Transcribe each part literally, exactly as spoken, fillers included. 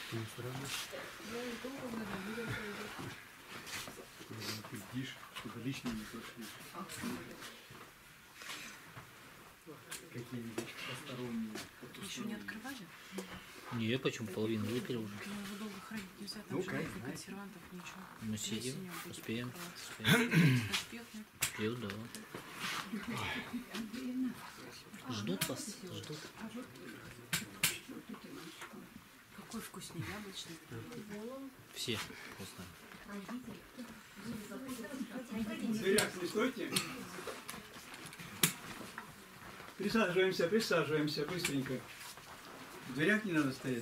Ты бдишь, чтобы лишние не прошли. Какие-нибудь посторонние. Еще не открывали? Не, почему? Половину выпили уже. Ну, его долго хранить нельзя, там Ну, же конечно, никаких консервантов, ничего. Мы сидим, Осенью будет успеем. открываться. Успех, нет? Пьют, да. Ждут вас, ждут. Какой вкусный, яблочный. Все вкусно. Дверях не стойте. Присаживаемся, присаживаемся быстренько. В дверях не надо стоять.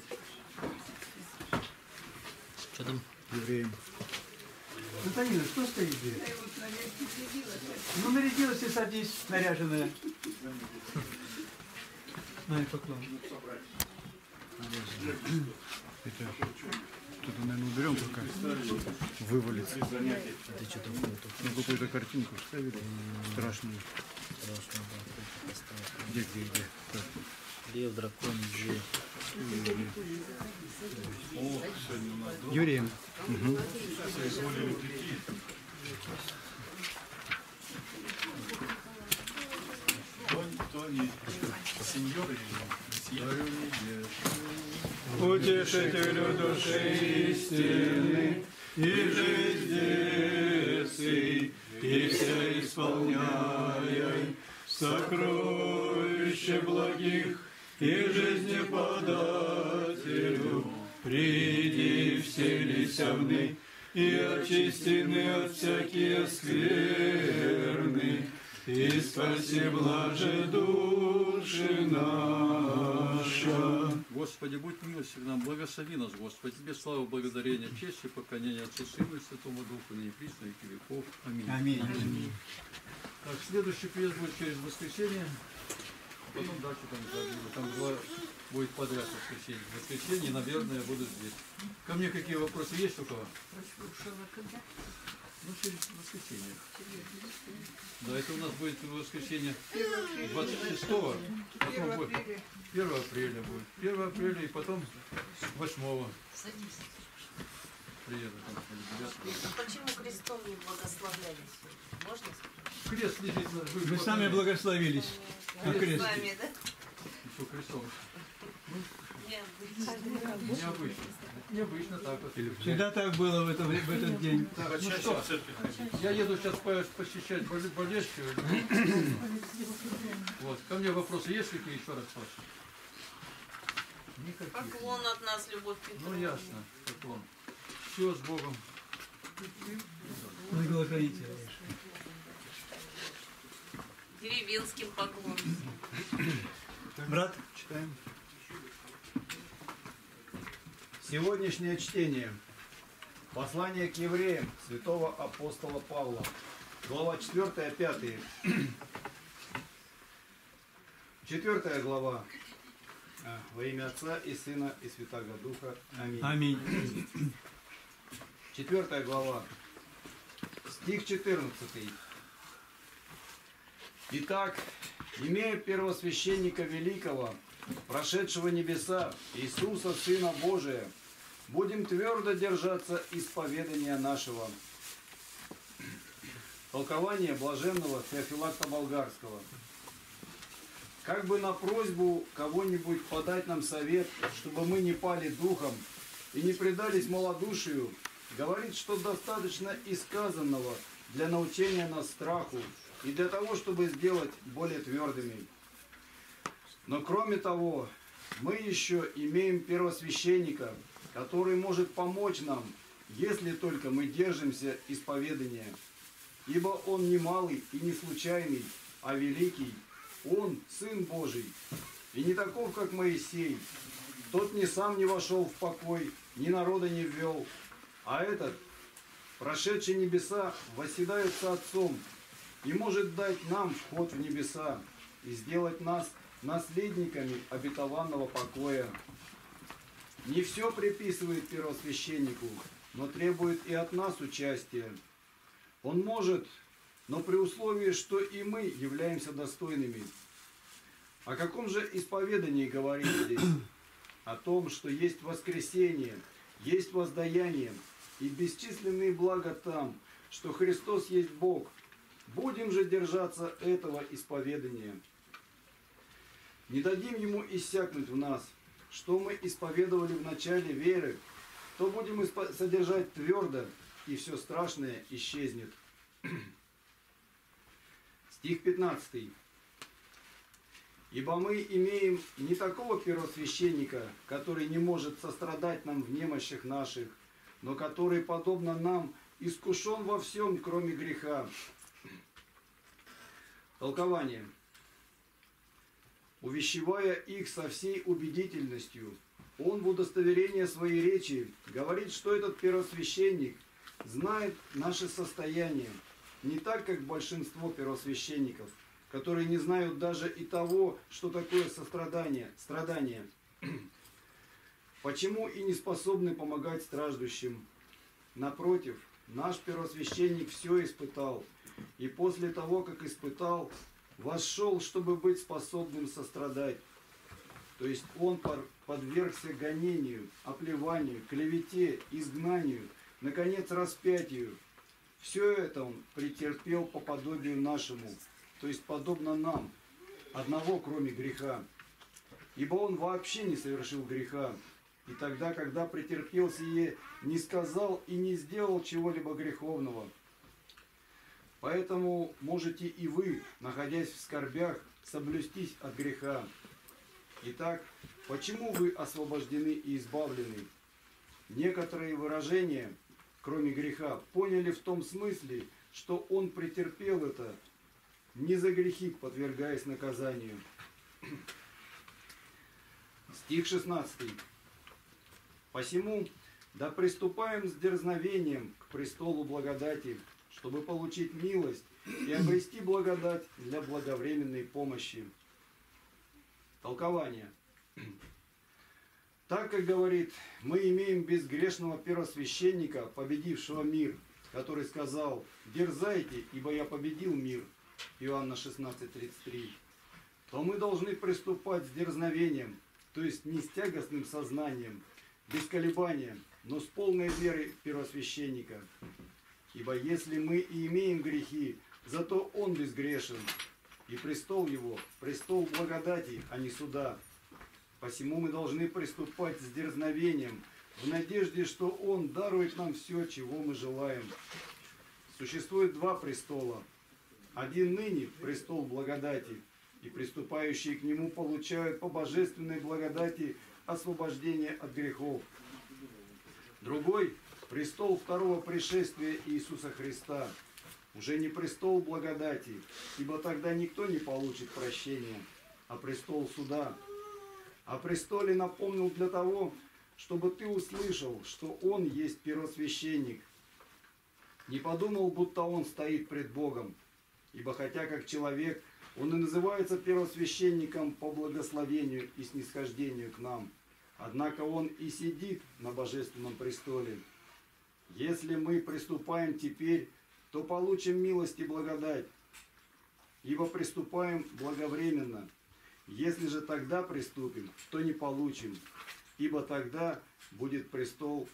Что там? Евреям. Антонина, что стоит в дверях? Ну, нарядилась и садись, наряженная. На и поклон. Это что-то, наверное, уберем, пока вывалится. Ты что там фото? Ну, какую-то картинку вставили. Страшную. Страшно, да. Страшно. Где, где, где? Так. Лев, дракон, Джи. Юрием. Угу. Утешителю души истины и жизни сей, и все исполняй сокровище благих и жизни подателю, приди вселися в ны и очистины от всякие скверны, и спаси блаже души наша. Господи, будь милостив нам, благослови нас, Господи, Тебе слава, благодарение, честь и поклонение Отцу, Сыну и Святому Духу, ныне и присно, и веки веков. Аминь. Аминь. Аминь. Так, следующий приезд будет через воскресенье, а потом дальше там, там два будет подряд воскресенье. В воскресенье, наверное, буду здесь. Ко мне какие вопросы есть у кого? Ну, через воскресенье. Да, это у нас будет в воскресенье двадцать шестого, потом будет первого апреля будет. первого апреля и потом восьмого. Приеду там. А почему крестом не благословлялись? Можно сказать? Крест лежит на... Вы сами благословились на С крест. вами, да? Что крестом? Необычно. Необычно. Необычно так вот. Всегда так было в, это, в этот день. Так, ну что, я еду сейчас посещать боле- болельщиков. Вот. Ко мне вопросы есть какие еще раз спрашиваю? Никаких. Поклон от нас, Любовь Петровна. Ну ясно, поклон. Все с Богом. Благословите. Деревенским поклоном. Брат, Читаем. Сегодняшнее чтение. Послание к евреям святого апостола Павла. Глава четвёртая, пятая. Четвертая глава. Во имя Отца и Сына и Святаго Духа. Аминь. аминь. Четвертая глава. Стих четырнадцатый. Итак, имея первосвященника великого, прошедшего небеса, Иисуса, Сына Божия, будем твердо держаться исповедания нашего. Толкование блаженного Феофилакта Болгарского. Как бы на просьбу кого-нибудь подать нам совет, чтобы мы не пали духом и не предались малодушию, говорит, что достаточно и сказанного для научения нас страху и для того, чтобы сделать более твердыми. Но кроме того, мы еще имеем первосвященника, который может помочь нам, если только мы держимся исповедания. Ибо он не малый и не случайный, а великий. Он Сын Божий, и не таков, как Моисей. Тот ни сам не вошел в покой, ни народа не ввел, а этот, прошедший небеса, восседает с Отцом и может дать нам вход в небеса и сделать нас наследниками обетованного покоя. Не все приписывает первосвященнику, но требует и от нас участия. Он может, но при условии, что и мы являемся достойными. О каком же исповедании говорит здесь? о том, что есть воскресение, есть воздаяние и бесчисленные блага там, что Христос есть Бог. Будем же держаться этого исповедания. Не дадим ему иссякнуть в нас, что мы исповедовали в начале веры, то будем испо- содержать твердо, и все страшное исчезнет. Стих пятнадцатый. Ибо мы имеем не такого первосвященника, который не может сострадать нам в немощах наших, но который, подобно нам, искушен во всем, кроме греха. Толкование. Увещевая их со всей убедительностью, он в удостоверение своей речи говорит, что этот первосвященник знает наше состояние, не так, как большинство первосвященников, которые не знают даже и того, что такое сострадание, страдание. Почему и не способны помогать страждущим? Напротив, наш первосвященник все испытал, и после того, как испытал, вошел, чтобы быть способным сострадать. То есть он подвергся гонению, оплеванию, клевете, изгнанию, наконец распятию. Все это он претерпел по подобию нашему, то есть подобно нам, одного кроме греха. Ибо он вообще не совершил греха, и тогда, когда претерпел сие, не сказал и не сделал чего-либо греховного. Поэтому можете и вы, находясь в скорбях, соблюстись от греха. Итак, почему вы освобождены и избавлены? Некоторые выражения, кроме греха, поняли в том смысле, что он претерпел это, не за грехи подвергаясь наказанию. Стих шестнадцатый. Посему да приступаем с дерзновением к престолу благодати, чтобы получить милость и обрести благодать для благовременной помощи. Толкование. Так как говорит, мы имеем безгрешного первосвященника, победившего мир, который сказал: «Дерзайте, ибо я победил мир». Иоанна шестнадцать тридцать три. То мы должны приступать с дерзновением, то есть не с тягостным сознанием, без колебания, но с полной верой первосвященника. Ибо если мы и имеем грехи, зато он безгрешен, и престол его – престол благодати, а не суда. Посему мы должны приступать с дерзновением, в надежде, что он дарует нам все, чего мы желаем. Существует два престола. Один ныне – престол благодати, и приступающие к нему получают по божественной благодати освобождение от грехов. Другой – престол второго пришествия Иисуса Христа, уже не престол благодати, ибо тогда никто не получит прощения, а престол суда. О престоле напомнил для того, чтобы ты услышал, что он есть первосвященник. Не подумал, будто он стоит пред Богом, ибо хотя как человек, он и называется первосвященником по благословению и снисхождению к нам, однако он и сидит на божественном престоле. Если мы приступаем теперь, то получим милость и благодать, ибо приступаем благовременно. Если же тогда приступим, то не получим, ибо тогда будет престол,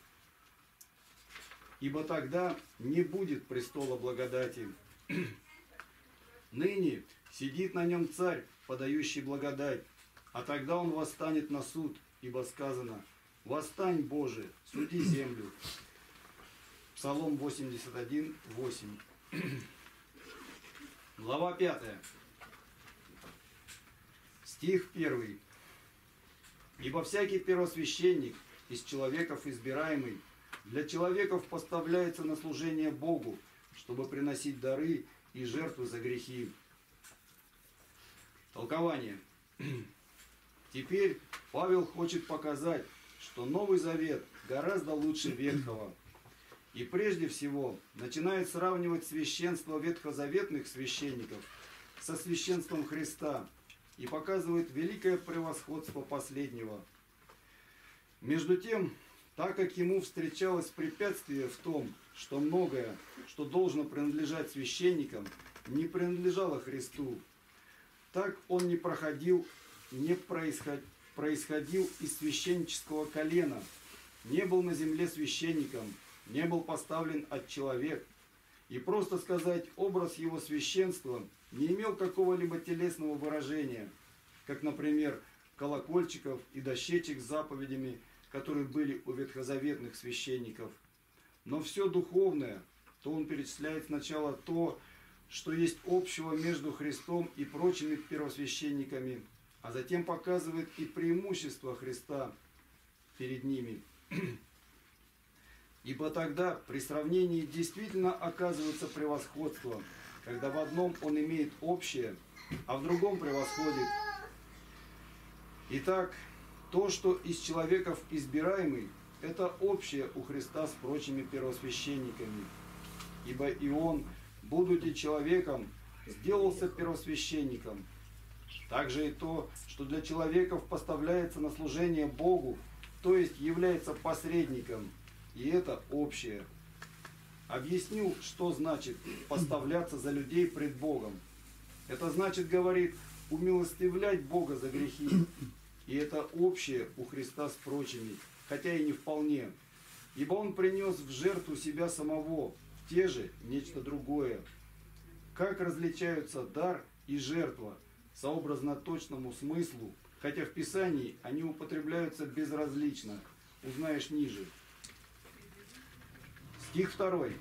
ибо тогда не будет престола благодати. Ныне сидит на нем царь, подающий благодать, а тогда он восстанет на суд, ибо сказано: «Восстань, Боже, суди землю». Псалом восемьдесят один, восемь. Глава пятая. Стих первый. «Ибо всякий первосвященник из человеков избираемый для человеков поставляется на служение Богу, чтобы приносить дары и жертвы за грехи». Толкование. Теперь Павел хочет показать, что Новый Завет гораздо лучше Ветхого. И прежде всего начинает сравнивать священство ветхозаветных священников со священством Христа и показывает великое превосходство последнего. Между тем, так как ему встречалось препятствие в том, что многое, что должно принадлежать священникам, не принадлежало Христу, так он не проходил, не, происход... происходил из священнического колена, не был на земле священником, не был поставлен от человек, и просто сказать, образ его священства не имел какого-либо телесного выражения, как, например, колокольчиков и дощечек с заповедями, которые были у ветхозаветных священников. Но все духовное, то он перечисляет сначала то, что есть общего между Христом и прочими первосвященниками, а затем показывает и преимущество Христа перед ними. Ибо тогда при сравнении действительно оказывается превосходство, когда в одном он имеет общее, а в другом превосходит. Итак, то, что из человеков избираемый, это общее у Христа с прочими первосвященниками. Ибо и он, будучи человеком, сделался первосвященником. Также и то, что для человеков поставляется на служение Богу, то есть является посредником, и это общее. Объясню, что значит поставляться за людей пред Богом. Это значит, говорит, умилостивлять Бога за грехи. И это общее у Христа с прочими, хотя и не вполне. Ибо Он принес в жертву себя самого, те же нечто другое. Как различаются дар и жертва сообразно точному смыслу, хотя в Писании они употребляются безразлично, узнаешь ниже. Стих второй.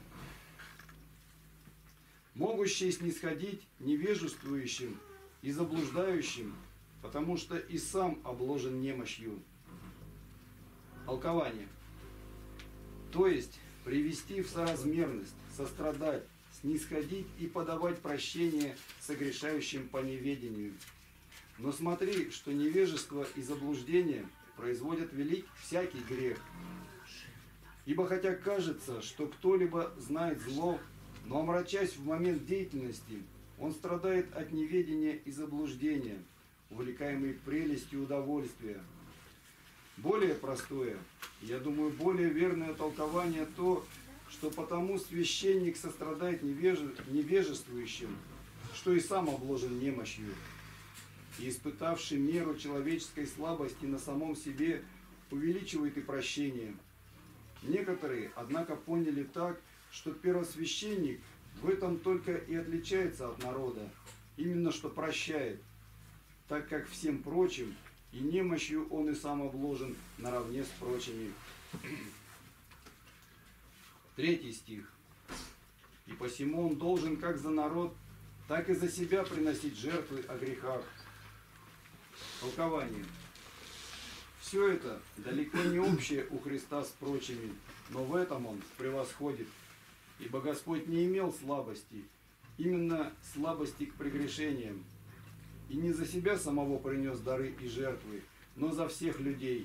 Могущий снисходить невежествующим и заблуждающим, потому что и сам обложен немощью. Толкование. То есть привести в соразмерность, сострадать, снисходить и подавать прощение согрешающим по неведению. Но смотри, что невежество и заблуждение производят велик всякий грех. Ибо хотя кажется, что кто-либо знает зло, но омрачаясь в момент деятельности, он страдает от неведения и заблуждения, увлекаемый прелестью удовольствия. Более простое, я думаю, более верное толкование то, что потому священник сострадает невеже, невежествующим, что и сам обложен немощью, и испытавший меру человеческой слабости на самом себе, увеличивает и прощение. Некоторые, однако, поняли так, что первосвященник в этом только и отличается от народа, именно что прощает, так как всем прочим и немощью он и сам обложен наравне с прочими. Третий стих. И посему он должен как за народ, так и за себя приносить жертвы о грехах. Толкование. Все это далеко не общее у Христа с прочими, но в этом он превосходит. Ибо Господь не имел слабости, именно слабости к прегрешениям. И не за себя самого принес дары и жертвы, но за всех людей.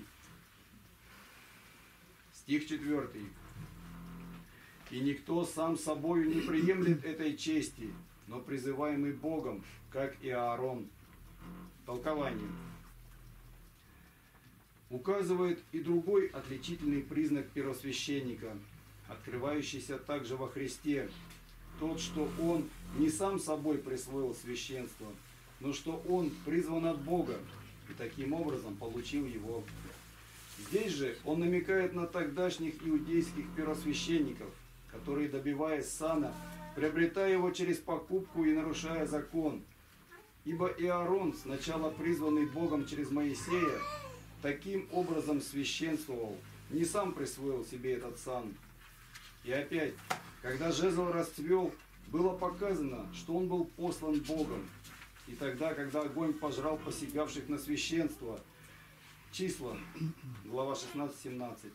Стих четвертый. И никто сам собою не приемлет этой чести, но призываемый Богом, как и Аарон. Толкование. Указывает и другой отличительный признак первосвященника, открывающийся также во Христе, тот, что он не сам собой присвоил священство, но что он призван от Бога и таким образом получил его. Здесь же он намекает на тогдашних иудейских первосвященников, которые, добиваясь сана, приобретая его через покупку и нарушая закон. Ибо и Аарон, сначала призванный Богом через Моисея, таким образом священствовал, не сам присвоил себе этот сан. И опять, когда жезл расцвел, было показано, что он был послан Богом. И тогда, когда огонь пожрал посягавших на священство, числа, глава шестнадцать семнадцать,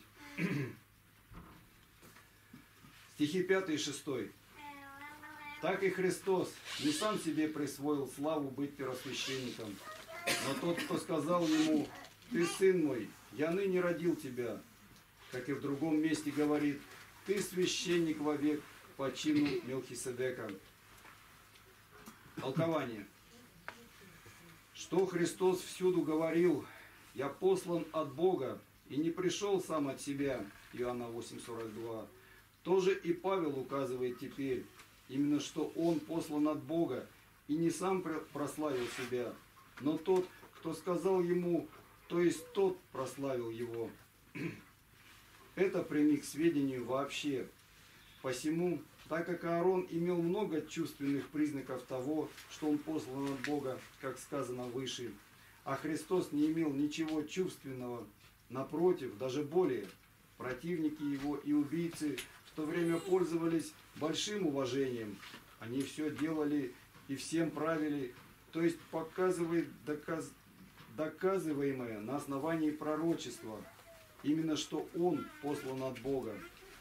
стихи пятый и шестой. Так и Христос не сам себе присвоил славу быть первосвященником, но тот, кто сказал ему: «Ты сын мой, я ныне родил тебя», как и в другом месте говорит: «Ты священник вовек по чину Мелхиседека». Толкование. Что Христос всюду говорил: «Я послан от Бога и не пришел сам от себя», Иоанна восемь сорок два, тоже и Павел указывает теперь, именно что он послан от Бога и не сам прославил себя, но тот, кто сказал ему: то есть тот прославил его. Это прими к сведению вообще. Посему, так как Аарон имел много чувственных признаков того, что он послан от Бога, как сказано выше, а Христос не имел ничего чувственного, напротив, даже более, противники его и убийцы в то время пользовались большим уважением. Они все делали и всем правили, то есть показывает доказ... доказываемое на основании пророчества, именно что он послан от Бога.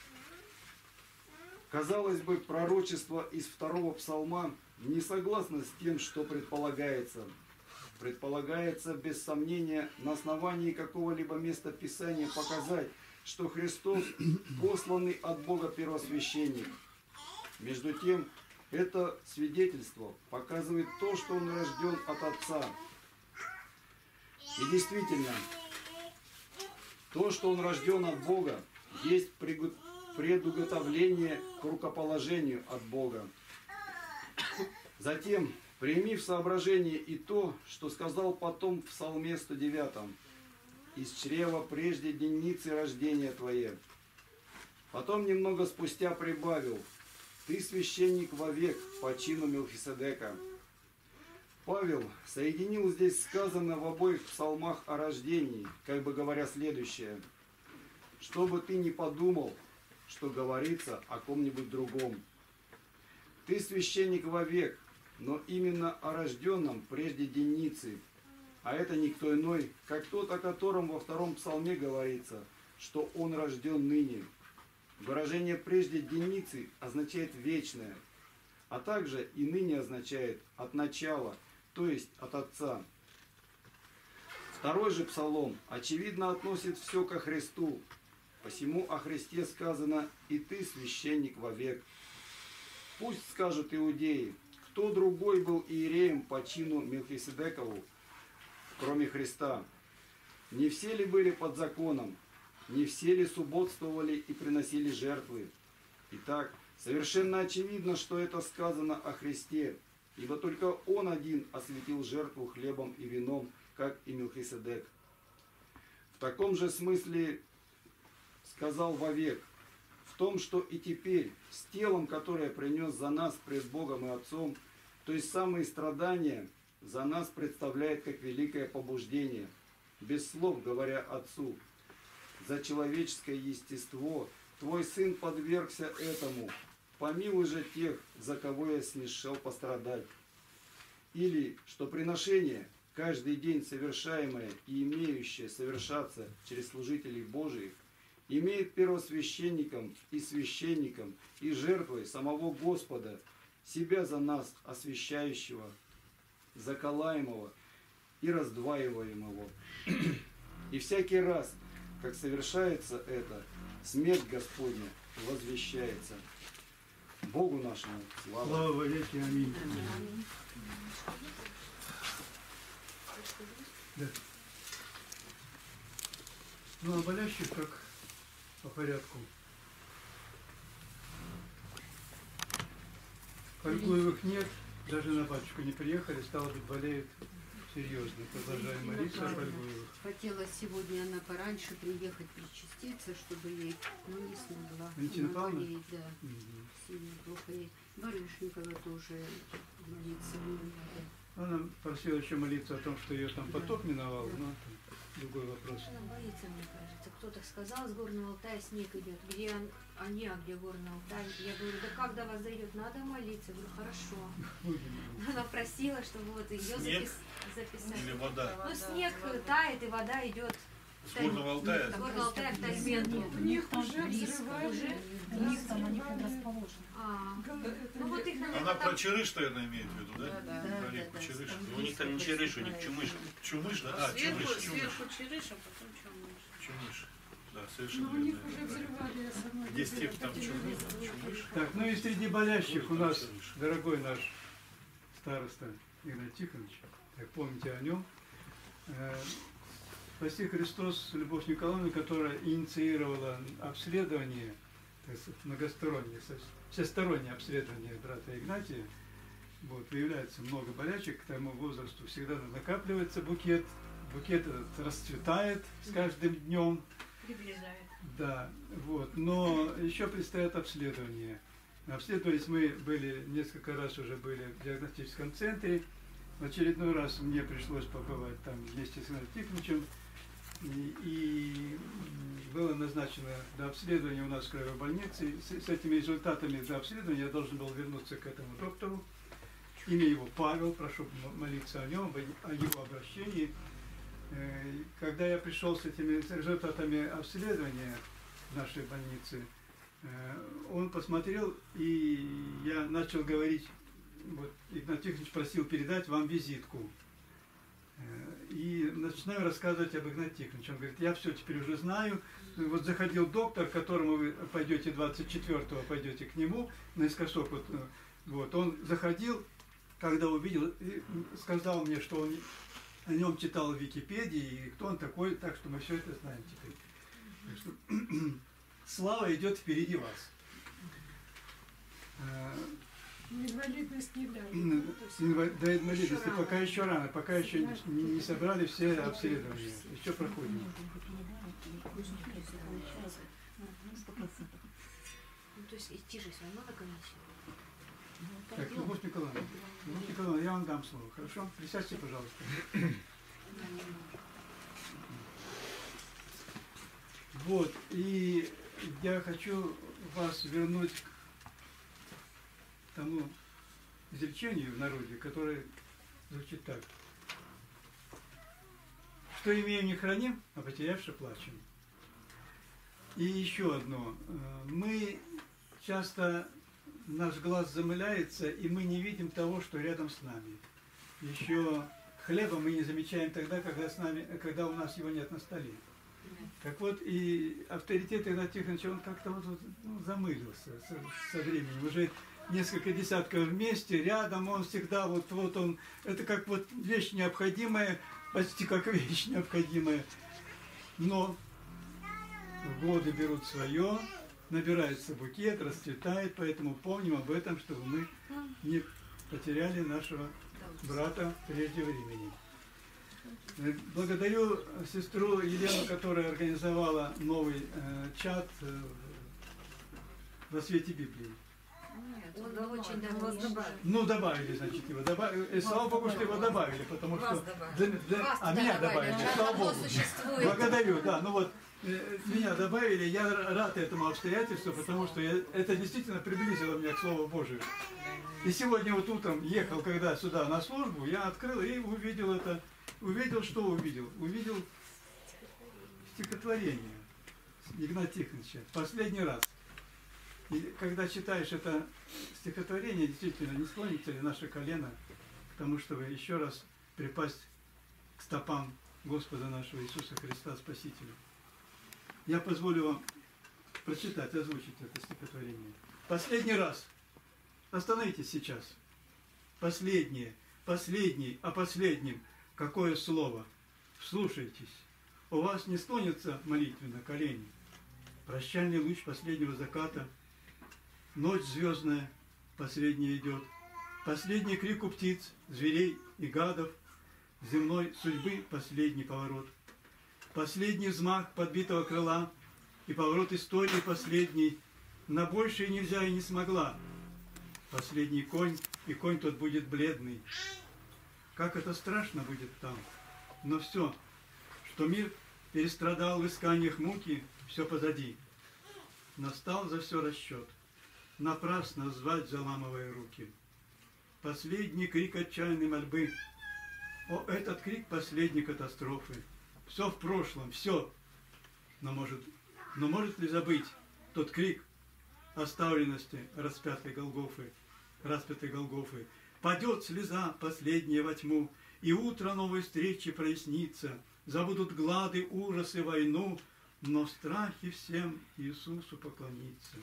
Казалось бы, пророчество из второго псалма не согласно с тем, что предполагается. Предполагается, без сомнения, на основании какого-либо места Писания показать, что Христос посланный от Бога первосвященник. Между тем, это свидетельство показывает то, что он рожден от Отца. И действительно, то, что он рожден от Бога, есть предуготовление к рукоположению от Бога. Затем, прими в соображение и то, что сказал потом в Псалме сто девятом. «Из чрева прежде денницы рождения твое». Потом немного спустя прибавил: «Ты священник вовек по чину Мелхиседека». Павел соединил здесь сказанное в обоих псалмах о рождении, как бы говоря следующее: «Чтобы ты не подумал, что говорится о ком-нибудь другом. Ты священник вовек, но именно о рожденном прежде денницы, а это никто иной, как тот, о котором во втором псалме говорится, что он рожден ныне». Выражение «прежде денницы» означает «вечное», а также и «ныне» означает «от начала», то есть от Отца. Второй же псалом, очевидно, относит все ко Христу. Посему о Христе сказано: «И ты священник вовек». Пусть скажут иудеи, кто другой был иереем по чину Мелхиседекову, кроме Христа? Не все ли были под законом? Не все ли субботствовали и приносили жертвы? Итак, совершенно очевидно, что это сказано о Христе, ибо только Он один осветил жертву хлебом и вином, как и Мелхиседек. В таком же смысле сказал вовек, в том, что и теперь с телом, которое принес за нас пред Богом и Отцом, то есть самые страдания, за нас представляет как великое побуждение, без слов говоря Отцу: «За человеческое естество Твой Сын подвергся этому, помилуй же тех, за кого я снишел пострадать». Или, что приношение, каждый день совершаемое и имеющее совершаться через служителей Божиих, имеет первосвященником и священником и жертвой самого Господа, себя за нас освящающего, заколаемого и раздваиваемого. И всякий раз, как совершается это, смерть Господня возвещается. Богу нашему слава. Слава во веки. Аминь. Да. Ну, а болящих как по порядку? Фольгуевых нет, даже на батюшку не приехали, стало быть, болеют серьезно. Продолжаем молиться о Фольгуевых. Хотела сегодня она пораньше приехать причаститься, чтобы ей, но не смогла. Валентина Она Павловна? болеет, да, Мгм. сильно плохо ей. Барышникова тоже молиться не надо. Она просила еще молиться о том, что ее там потоп миновал, но это другой вопрос. Она боится, мне кажется. Кто-то сказал, с Горного Алтая снег идет. Где он- они, а где Горный Алтай? Я говорю, да как до вас зайдет? Надо молиться. Я говорю, хорошо. Она просила, чтобы вот ее Снег записать. или вода? Ну, снег тает, и вода идет. С Горного Алтая? С Горного Алтая в Тальменку. У них уже взрывают. Уже? У них там они предрасположены. А, ну вот их, наверное, Она там- про Черыш, наверное, имеет в виду, да? Да, Про да, реку да. Черыш. У них там не черыш, у них чумыш. Чумыш, да? А, Сверху, Чумыш, Чумыш. сверху черыш, а потом чумыш. Чумыш. Да, Но совершенно у них верно. уже взрывали основной. Где степь, там Чумыш. Чумыш. Так, ну и среди болящих у нас дорогой наш староста Игнат Тихонович, как помните о нем, э, спаси Христос, Любовь Николаевна, которая инициировала обследование, так сказать, многостороннее, со- всестороннее обследование брата Игнатия. Вот, выявляется много болячек к тому возрасту, всегда накапливается букет букет этот расцветает с каждым днем. Приближает. Да, вот. Но еще предстоит обследование. Обследовались мы были, несколько раз уже были в диагностическом центре. В очередной раз мне пришлось побывать там вместе с Игнатом Тихоновичем. И, и было назначено до обследования у нас в краевой больнице. С, с этими результатами до обследования я должен был вернуться к этому доктору. Имя его Павел, прошу молиться о нем, о его обращении. Когда я пришел с этими результатами обследования в нашей больнице, он посмотрел, и я начал говорить, вот Игнат Тихонович просил передать вам визитку. И начинаю рассказывать об Игнате Тихоновиче. Он говорит, я все теперь уже знаю. Вот заходил доктор, к которому вы пойдете двадцать четвёртого, пойдете к нему, наискосок. Вот, вот, он заходил, когда увидел, и сказал мне, что он о нем читал в Википедии, и кто он такой, так что мы все это знаем теперь. Так что, слава идет впереди вас. Инвалидность не дали. Инва- До инвалидности пока еще рано, пока еще не, не собрали все обследования. Еще проходим. Ну, то есть идти же все равно до конца. Так, Любовь Николаевна, Любовь Николаевна, я вам дам слово, хорошо? Присядьте, пожалуйста. Вот, и я хочу вас вернуть к тому изречению в народе, которое звучит так. Что имеем, не храним, а потерявши плачем. И еще одно. Мы часто, наш глаз замыляется, и мы не видим того, что рядом с нами. Еще хлеба мы не замечаем тогда, когда, с нами, когда у нас его нет на столе. Так вот, и авторитет Игната Тихоновича, он как-то вот, вот, ну, замылился со, со временем. Уже несколько десятков вместе, рядом, он всегда вот, вот он, это как вот вещь необходимая, почти как вещь необходимая. Но годы берут свое, набирается букет, расцветает, поэтому помним об этом, чтобы мы не потеряли нашего брата прежде времени. Благодарю сестру Елену, которая организовала новый э, чат э, во свете Библии. Он был очень давно. Ну, добавили, значит, его. Добавили. И слава Богу, что его добавили, потому что... Для, для... А меня добавили, слава Богу. Благодарю, да. Ну вот, э, меня добавили, я рад этому обстоятельству, потому что я, это действительно приблизило меня к Слову Божию. И сегодня вот утром ехал, когда сюда на службу, я открыл и увидел это. Увидел, что увидел? Увидел стихотворение Игната Тихоновича. Последний раз. И когда читаешь это стихотворение, действительно, не склонится ли наше колено к тому, чтобы еще раз припасть к стопам Господа нашего Иисуса Христа Спасителя. Я позволю вам прочитать, озвучить это стихотворение. Последний раз. Остановитесь сейчас. Последнее, последний, о последнем. Какое слово? Вслушайтесь. У вас не склонится молитвенно колени. Прощальный луч последнего заката. Ночь звездная последняя идет. Последний крик у птиц, зверей и гадов. Земной судьбы последний поворот. Последний взмах подбитого крыла. И поворот истории последний. На большее нельзя и не смогла. Последний конь, и конь тот будет бледный. Как это страшно будет там. Но все, что мир перестрадал в исканиях муки, все позади. Настал за все расчет. Напрасно звать, заламывая руки. Последний крик отчаянной мольбы. О, этот крик последней катастрофы. Все в прошлом, все. Но может, но может ли забыть тот крик оставленности распятой Голгофы, распятой Голгофы? Падет слеза последняя во тьму, и утро новой встречи прояснится. Забудут глады, ужасы, войну, но в страхе всем Иисусу поклониться.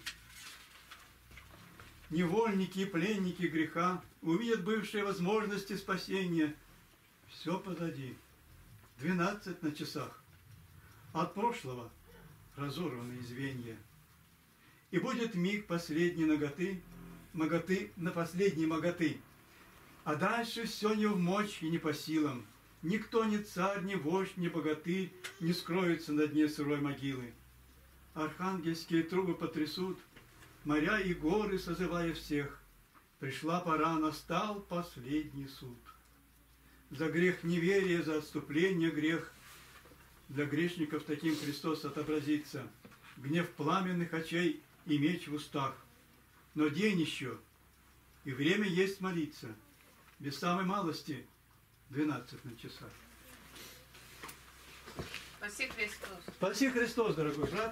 Невольники и пленники греха увидят бывшие возможности спасения. Все позади. Двенадцать на часах. От прошлого разорванные звенья. И будет миг последней наготы, моготы на последней моготы. А дальше все не в мочь и не по силам. Никто, ни царь, ни вождь, ни богатырь не скроется на дне сырой могилы. Архангельские трубы потрясут, моря и горы созывая всех. Пришла пора, настал последний суд. За грех неверия, за отступление грех. Для грешников таким Христос отобразится. Гнев пламенных очей и меч в устах. Но день еще, и время есть молиться. Без самой малости двенадцать на часах. Спаси Христос. Спаси Христос, дорогой брат.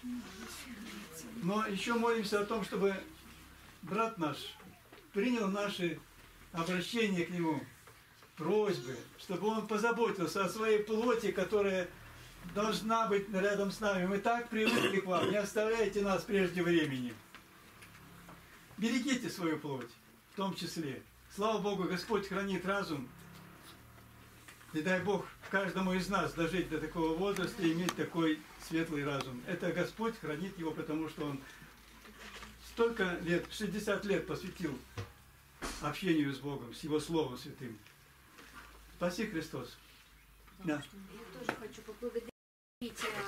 Но еще молимся о том, чтобы брат наш принял наши обращения к нему, просьбы, чтобы он позаботился о своей плоти, которая должна быть рядом с нами. Мы так привыкли к вам, не оставляйте нас прежде времени. Берегите свою плоть, в том числе. Слава Богу, Господь хранит разум. И дай Бог каждому из нас дожить до такого возраста и иметь такой светлый разум. Это Господь хранит его, потому что Он столько лет, шестьдесят лет посвятил общению с Богом, с Его Словом Святым. Спаси Христос. Да. Я тоже хочу поблагодарить э,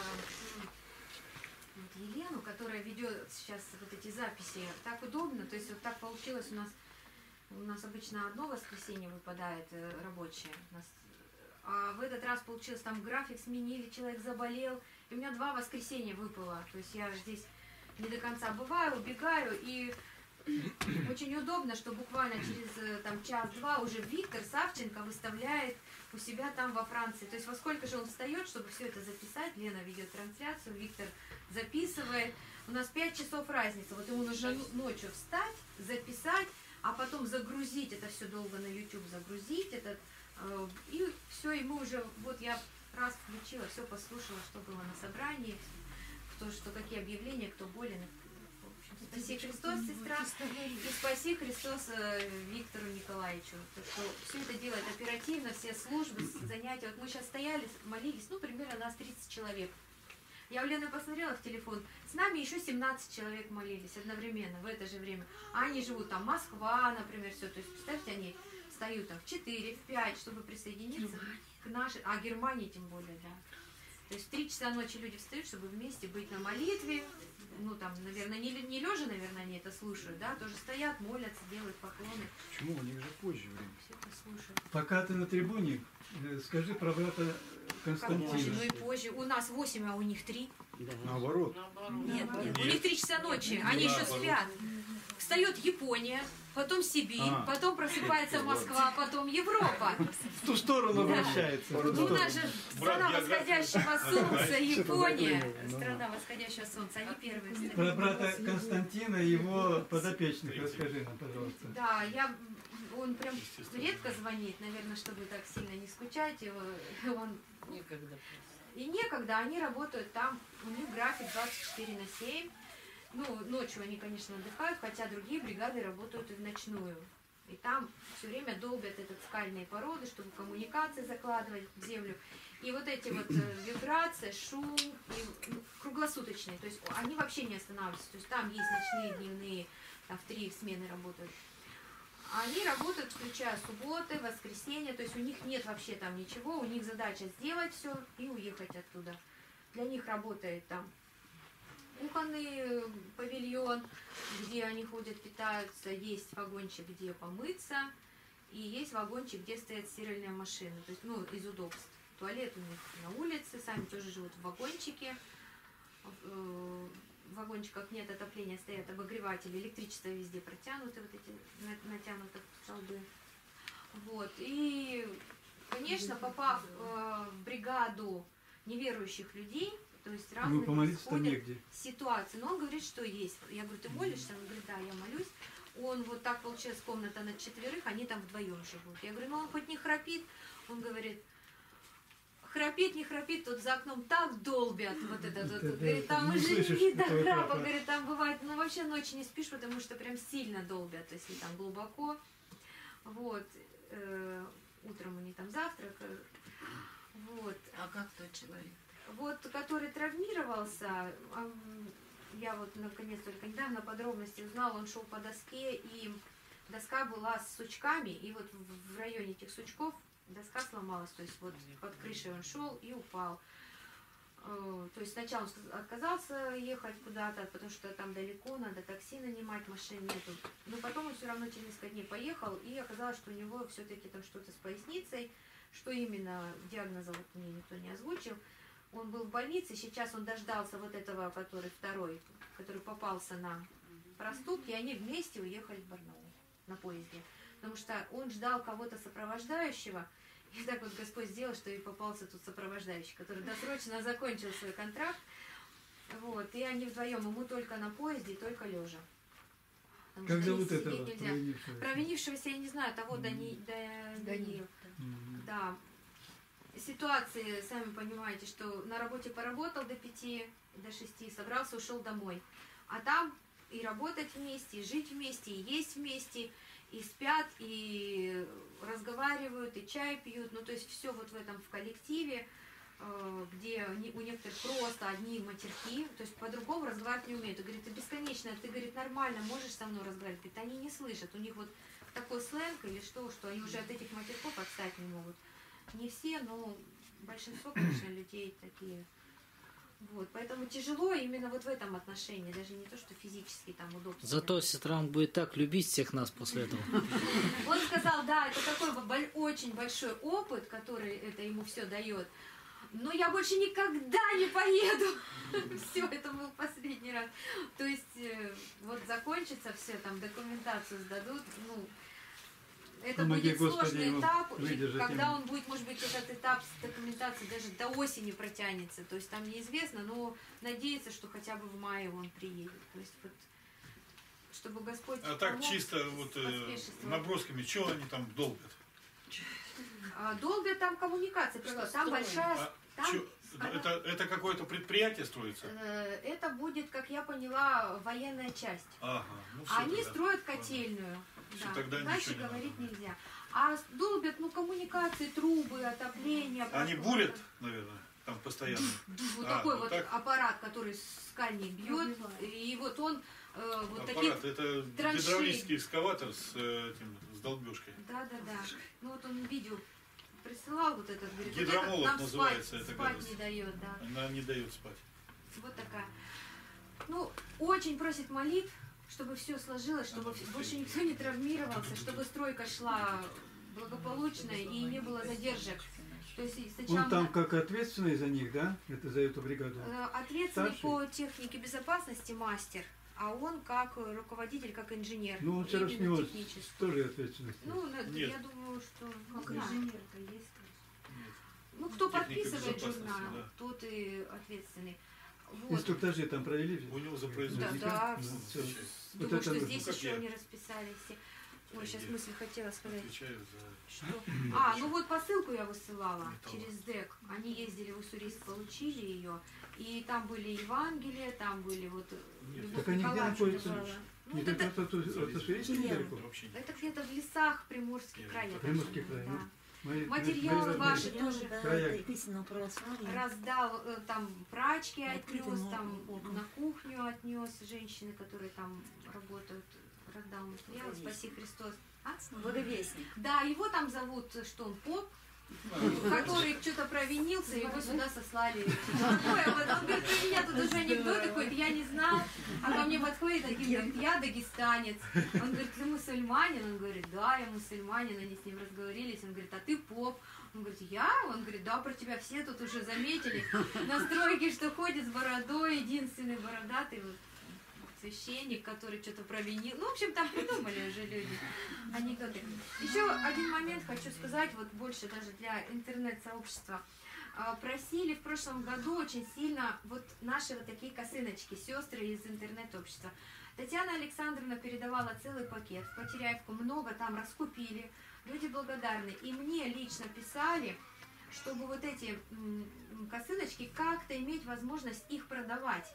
вот Елену, которая ведет сейчас вот эти записи. Так удобно, то есть вот так получилось у нас. У нас обычно одно воскресенье выпадает э, рабочее. У нас, а в этот раз получилось, там график сменили, человек заболел. И у меня два воскресенья выпало. То есть я здесь не до конца бываю, убегаю. И очень удобно, что буквально через там, час-два уже Виктор Савченко выставляет у себя там во Франции. То есть во сколько же он встает, чтобы все это записать. Лена ведет трансляцию, Виктор записывает. У нас пять часов разница. Вот ему нужно ночью встать, записать, а потом загрузить, это все долго на YouTube загрузить, этот, э, и все, и мы уже, вот я раз включила, все послушала, что было на собрании, кто, что, какие объявления, кто болен. В общем, спаси Христос, сестра, и спаси Христос э, Виктору Николаевичу. То, что все это делает оперативно, все службы, занятия. Вот мы сейчас стояли, молились, ну, примерно нас тридцать человек. Я у Лены посмотрела в телефон, с нами еще семнадцать человек молились одновременно в это же время. А они живут там, Москва, например, все. То есть, представьте, они встают там в четыре, в пять, чтобы присоединиться к нашей, а Германии тем более, да. То есть в три часа ночи люди встают, чтобы вместе быть на молитве. Ну, там, наверное, не, не лежа, наверное, они это слушают, да, тоже стоят, молятся, делают поклоны. Почему? У них же позже время. Все это слушают. Пока ты на трибуне, э, скажи про брата Как позже? Константина. Ну и позже. У нас восемь, а у них три. Наоборот. Нет, нет, у них три часа ночи, они еще спят. Встает Япония, потом Сибирь, А. потом просыпается Москва, потом Европа. В ту сторону Да. вращается. в ту Ну, у сторону. нас же страна восходящего солнца, Япония. Страна восходящего солнца, они первые. встают. Про брата Константина и его подопечных расскажи нам, пожалуйста. Да, я, он прям редко звонит, наверное, чтобы так сильно не скучать. Его, он, Некогда. и некогда, они работают там, у них график двадцать четыре на семь. Ну, ночью они, конечно, отдыхают, хотя другие бригады работают и в ночную. И там все время долбят этот скальные породы, чтобы коммуникации закладывать в землю. И вот эти вот э, вибрации, шум, и, ну, круглосуточные. То есть они вообще не останавливаются. То есть там есть ночные, дневные, там в три смены работают. Они работают, включая субботы, воскресенья. То есть у них нет вообще там ничего. У них задача сделать все и уехать оттуда. Для них работает там кухонный павильон, где они ходят, питаются, есть вагончик, где помыться, и есть вагончик, где стоят стиральные машины, то есть, ну, из удобств. Туалет у них на улице, сами тоже живут в вагончике. В вагончиках нет отопления, стоят обогреватели, электричество везде протянуты, вот эти натянуты столбы. Вот, и, конечно, попав в бригаду неверующих людей, то есть разные Ну, помолиться там происходят негде. ситуации. Но он говорит, что есть. Я говорю, ты молишься? Он говорит, да, я молюсь. Он вот так получилось, комната на четверых, они там вдвоем живут. Я говорю, ну он хоть не храпит? Он говорит, храпит, не храпит, тут за окном так долбят. Вот это, вот, Да, говорит, да, там не уже слышишь не до этого храпа. храпа. Говорит, там бывает, ну вообще ночью не спишь, потому что прям сильно долбят, если там глубоко. Вот. Э, утром они там завтракают. Вот. А как тот человек? Вот, который травмировался, я вот наконец только недавно подробности узнала, он шел по доске, и доска была с сучками, и вот в районе этих сучков доска сломалась, то есть вот под крышей он шел и упал. Э, То есть сначала он сказ- отказался ехать куда-то, потому что там далеко, надо такси нанимать, машин нету. Но потом он все равно через несколько дней поехал, и оказалось, что у него все-таки там что-то с поясницей, что именно, диагноза вот мне никто не озвучил. Он был в больнице, сейчас он дождался вот этого, который второй, который попался на проступки, и они вместе уехали в Барнаул на поезде. Потому что он ждал кого-то сопровождающего, и так вот Господь сделал, что и попался тут сопровождающий, который досрочно закончил свой контракт. Вот, и они вдвоем, ему только на поезде, и только лежа. Потому Как что зовут сидеть этого нельзя. провинившегося? Провинившегося я не знаю, того Дани... Дани... Даниил. Мгм. Да. Ситуации, сами понимаете, что на работе поработал до пяти, до шести, собрался, ушел домой. А там и работать вместе, и жить вместе, и есть вместе, и спят, и разговаривают, и чай пьют. Ну, то есть все вот в этом, в коллективе, э, где не- у некоторых просто одни матерки, то есть по-другому разговаривать не умеют. И говорит, ты бесконечно, ты, говорит, нормально можешь со мной разговаривать. Говорит, они не слышат, у них вот такой сленг или что, что они уже от этих матерков отстать не могут. Не все, но большинство, конечно, людей такие. Вот, поэтому тяжело именно вот в этом отношении, даже не то, что физически там удобство. Зато сестра он будет так любить всех нас после этого. Он сказал, да, это такой бол- очень большой опыт, который это ему все дает. Но я больше никогда не поеду. Все, это был последний раз. То есть э, вот закончится все, там документацию сдадут, ну, это Помоги, будет Господи, сложный ему этап, и выдержать когда ему. он будет, может быть, этот этап с документацией даже до осени протянется, то есть там неизвестно, но надеется, что хотя бы в мае он приедет. То есть вот, чтобы Господь А так помог чисто вот э, поспешествовать. набросками, что они там долбят? А, долбят там коммуникации, просто там большая... А там, чё, это, это какое-то предприятие строится? э, это будет, как я поняла, военная часть. Ага, ну всё А Они тогда. строят котельную. Всё, Да. тогда Иначе ничего не говорить надо. нельзя. А с- долбят, ну, коммуникации, трубы, отопление. Они просто бурят, вот наверное, там постоянно. Вот А, такой вот вот так? аппарат, который скальник бьет, Пробивает. и вот он э, вот Аппарат, таких... это траншей. гидравлический экскаватор с, э, этим, с долбежкой. Да, да, да. Ну вот он видео присылал вот этот, говорит, Гидромолот вот этот нам называется спать, эта спать гадость. не дает, да. Она не дает спать. Вот такая. Ну, очень просит молитв, чтобы все сложилось, чтобы Надо больше быстрее. никто не травмировался, чтобы стройка шла благополучно и не было задержек. То есть и сначала Он там как ответственный за них, да? Это за эту бригаду? э, ответственный старший? по технике безопасности мастер, а он как э, руководитель, как инженер. Ну, он все равно с именно него технически. тоже ответственность. Ну, на- Нет. я думаю, что Как не знаю. инженер-то есть. Нет. Ну, кто Техника подписывает безопасности, журнал, да. тот и ответственный. Вот. Инструктажи там провели? У него за Да, производство. да. Ну, всё. Отвечаю. Вот Думаю, это что нужно. здесь Ну, как еще я. не расписали все. Ой, сейчас Я мысль хотела сказать. Отвечаю за... Что? А, ну вот посылку я высылала Металл. через ДЭК. Они ездили в Уссурийск, получили ее. И там были Евангелия, там были вот Нет, Любовь Так они где Николаевна находятся? давала. Ну, Не вот это, только от от Уссурийска недалеко? Вообще нет. это где-то в лесах Приморских Я краев. Приморский даже, край, да. ну. Мои- Материалы мои- ваши мои- тоже. Да, Края. это истинного православия. Раздал э, там прачки Открытым отнес, там окном. на кухню отнес женщины, которые там работают, раздал материалы, Благовестник. спаси Христос. А? Благовестник. Да, его там зовут, что он поп, который что-то провинился, его сюда сослали. Такое вот. Он говорит, у меня тут уже анекдоты ходят, я не знал. А ко мне подходит один, говорит, я дагестанец. Он говорит, ты мусульманин? Он говорит, да, я мусульманин. Они с ним разговорились. Он говорит, а ты поп? Он говорит, я? Он говорит, да, про тебя все тут уже заметили. На стройке, что ходит с бородой, единственный бородатый вот священник, который что-то провинил. Ну, в общем, там придумали уже люди анекдоты. Еще один момент хочу сказать, вот больше даже для интернет-сообщества. А, Просили в прошлом году очень сильно вот наши вот такие косыночки, сестры из интернет-общества. Татьяна Александровна передавала целый пакет в Потеряевку, много там раскупили, люди благодарны. И мне лично писали, чтобы вот эти м, косыночки как-то иметь возможность их продавать.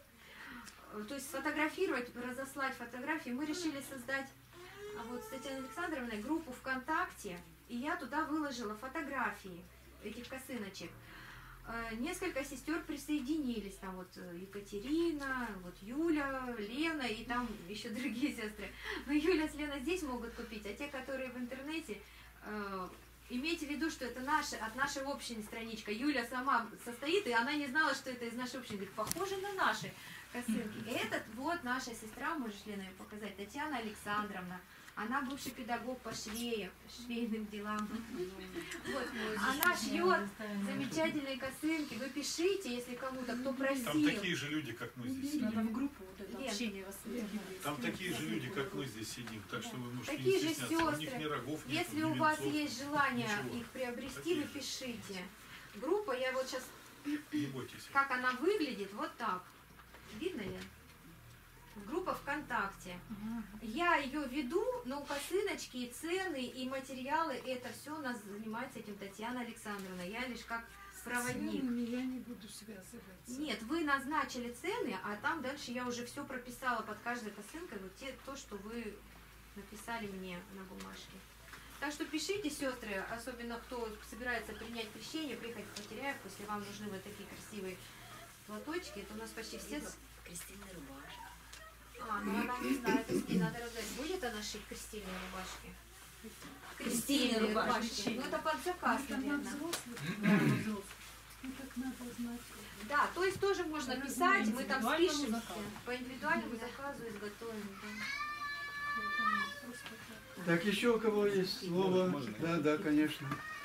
То есть сфотографировать, разослать фотографии. Мы решили создать а вот с Татьяной Александровной группу ВКонтакте, и я туда выложила фотографии этих косыночек. Э, Несколько сестер присоединились, там вот э, Екатерина, вот Юля, Лена и там еще другие сестры. Но Юля с Леной здесь могут купить, а те, которые в интернете, э, имейте в виду, что это наша, от нашей общей страничка. Юля сама состоит, и она не знала, что это из нашей общей. Говорит, похоже на наши косынки. И этот вот наша сестра, можешь, Лена, ее показать, Татьяна Александровна. Она бывший педагог по швеям, швейным делам. Вот. Она шьет замечательные косынки. Вы пишите, если кому-то, кто просил. Там такие же люди, как мы здесь сидим. Надо в группу вот это Лен, общение воспитывать. Там такие же люди, как мы здесь сидим. Так что вы можете Такие не же стесняться. У них сестры. ни рогов, ни Если ни у вас венцов. есть желание ничего. их приобрести, Такие вы же. пишите. Группа, я вот сейчас, Не бойтесь. как она выглядит, вот так. Видно ли? Группа ВКонтакте. Я ее веду, но косыночки, и цены, и материалы, это все у нас занимается этим Татьяна Александровна. Я лишь как проводник. Ценами я не буду связываться. Нет, вы назначили цены, а там дальше я уже все прописала под каждой косынкой, вот те, то, что вы написали мне на бумажке. Так что пишите, сестры, особенно кто собирается принять крещение, приехать в Потеряев, если вам нужны вот такие красивые платочки. Это у нас почти все... Крестильная рубашка. А, ну она не знает, если надо раздать. Будет она шить крестильные рубашки? Крестильные рубашки. Ну это под заказ, Это на наверное. взрослых? Ну так надо знать. Да, то есть тоже можно Это писать, по мы там индивидуальному спишемся. заказу. По индивидуальному заказу изготовим. Да. Это просто так. Так, еще у кого есть слово? Можно? Да, да, конечно.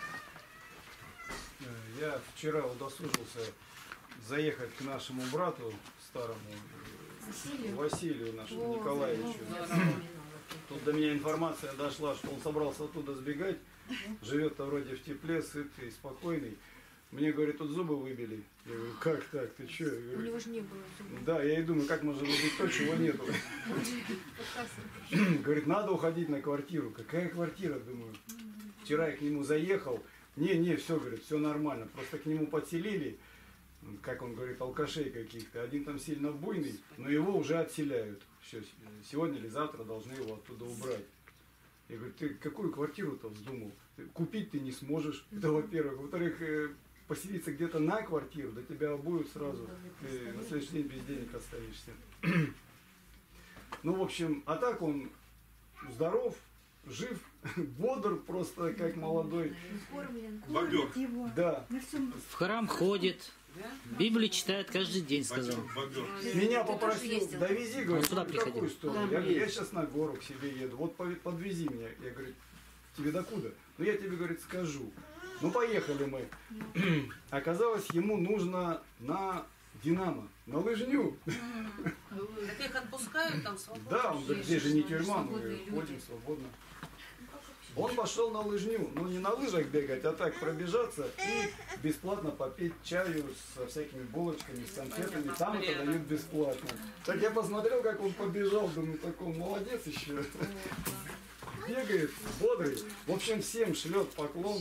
Э, Я вчера удосужился заехать к нашему брату старому, э, Василию? Василию нашему О, Николаевичу. Тут до меня информация дошла, что он собрался оттуда сбегать, живет-то вроде в тепле, сытый, спокойный. Мне, говорит, тут зубы выбили. Я говорю, как так, ты что? У него же не было зубов. Да, я и думаю, как можно выбить то, чего нету. Говорит, надо уходить на квартиру. Какая квартира, думаю. Вчера я к нему заехал. Не, не, все, говорит, все нормально. Просто к нему подселили, как он говорит, алкашей каких-то. Один там сильно буйный, но его уже отселяют. Все, сегодня или завтра должны его оттуда убрать. Я говорю, ты какую квартиру-то вздумал? Купить ты не сможешь, это во-первых. Во-вторых, э, поселиться где-то на квартиру, да тебя обуют сразу. Ты на следующий день без денег останешься. Ну, в общем, а так он здоров, жив, бодр просто, как молодой. Кормлен. Бобер. Да. В храм ходит, Библию читает каждый день, сказал. Бобер. Меня Ты тоже попросил, ездил? довези, Он говорит, сюда «Ну, в какую приходил. сторону? Я говорю, я сейчас на гору к себе еду, вот пове- подвези меня. Я говорю, тебе докуда? Ну, я тебе, говорит, скажу. Ну, поехали мы. Оказалось, ему нужно на Динамо, на лыжню. Так их отпускают там свободно? Да, он говорит, здесь же не тюрьма, мы Свободные люди. ходим свободно. Он пошел на лыжню, ну не на лыжах бегать, а так пробежаться и бесплатно попить чаю со всякими булочками, с конфетами. Там это дают бесплатно. Так я посмотрел, как он побежал, думаю, такой молодец еще. Бегает, бодрый. В общем, всем шлет поклон.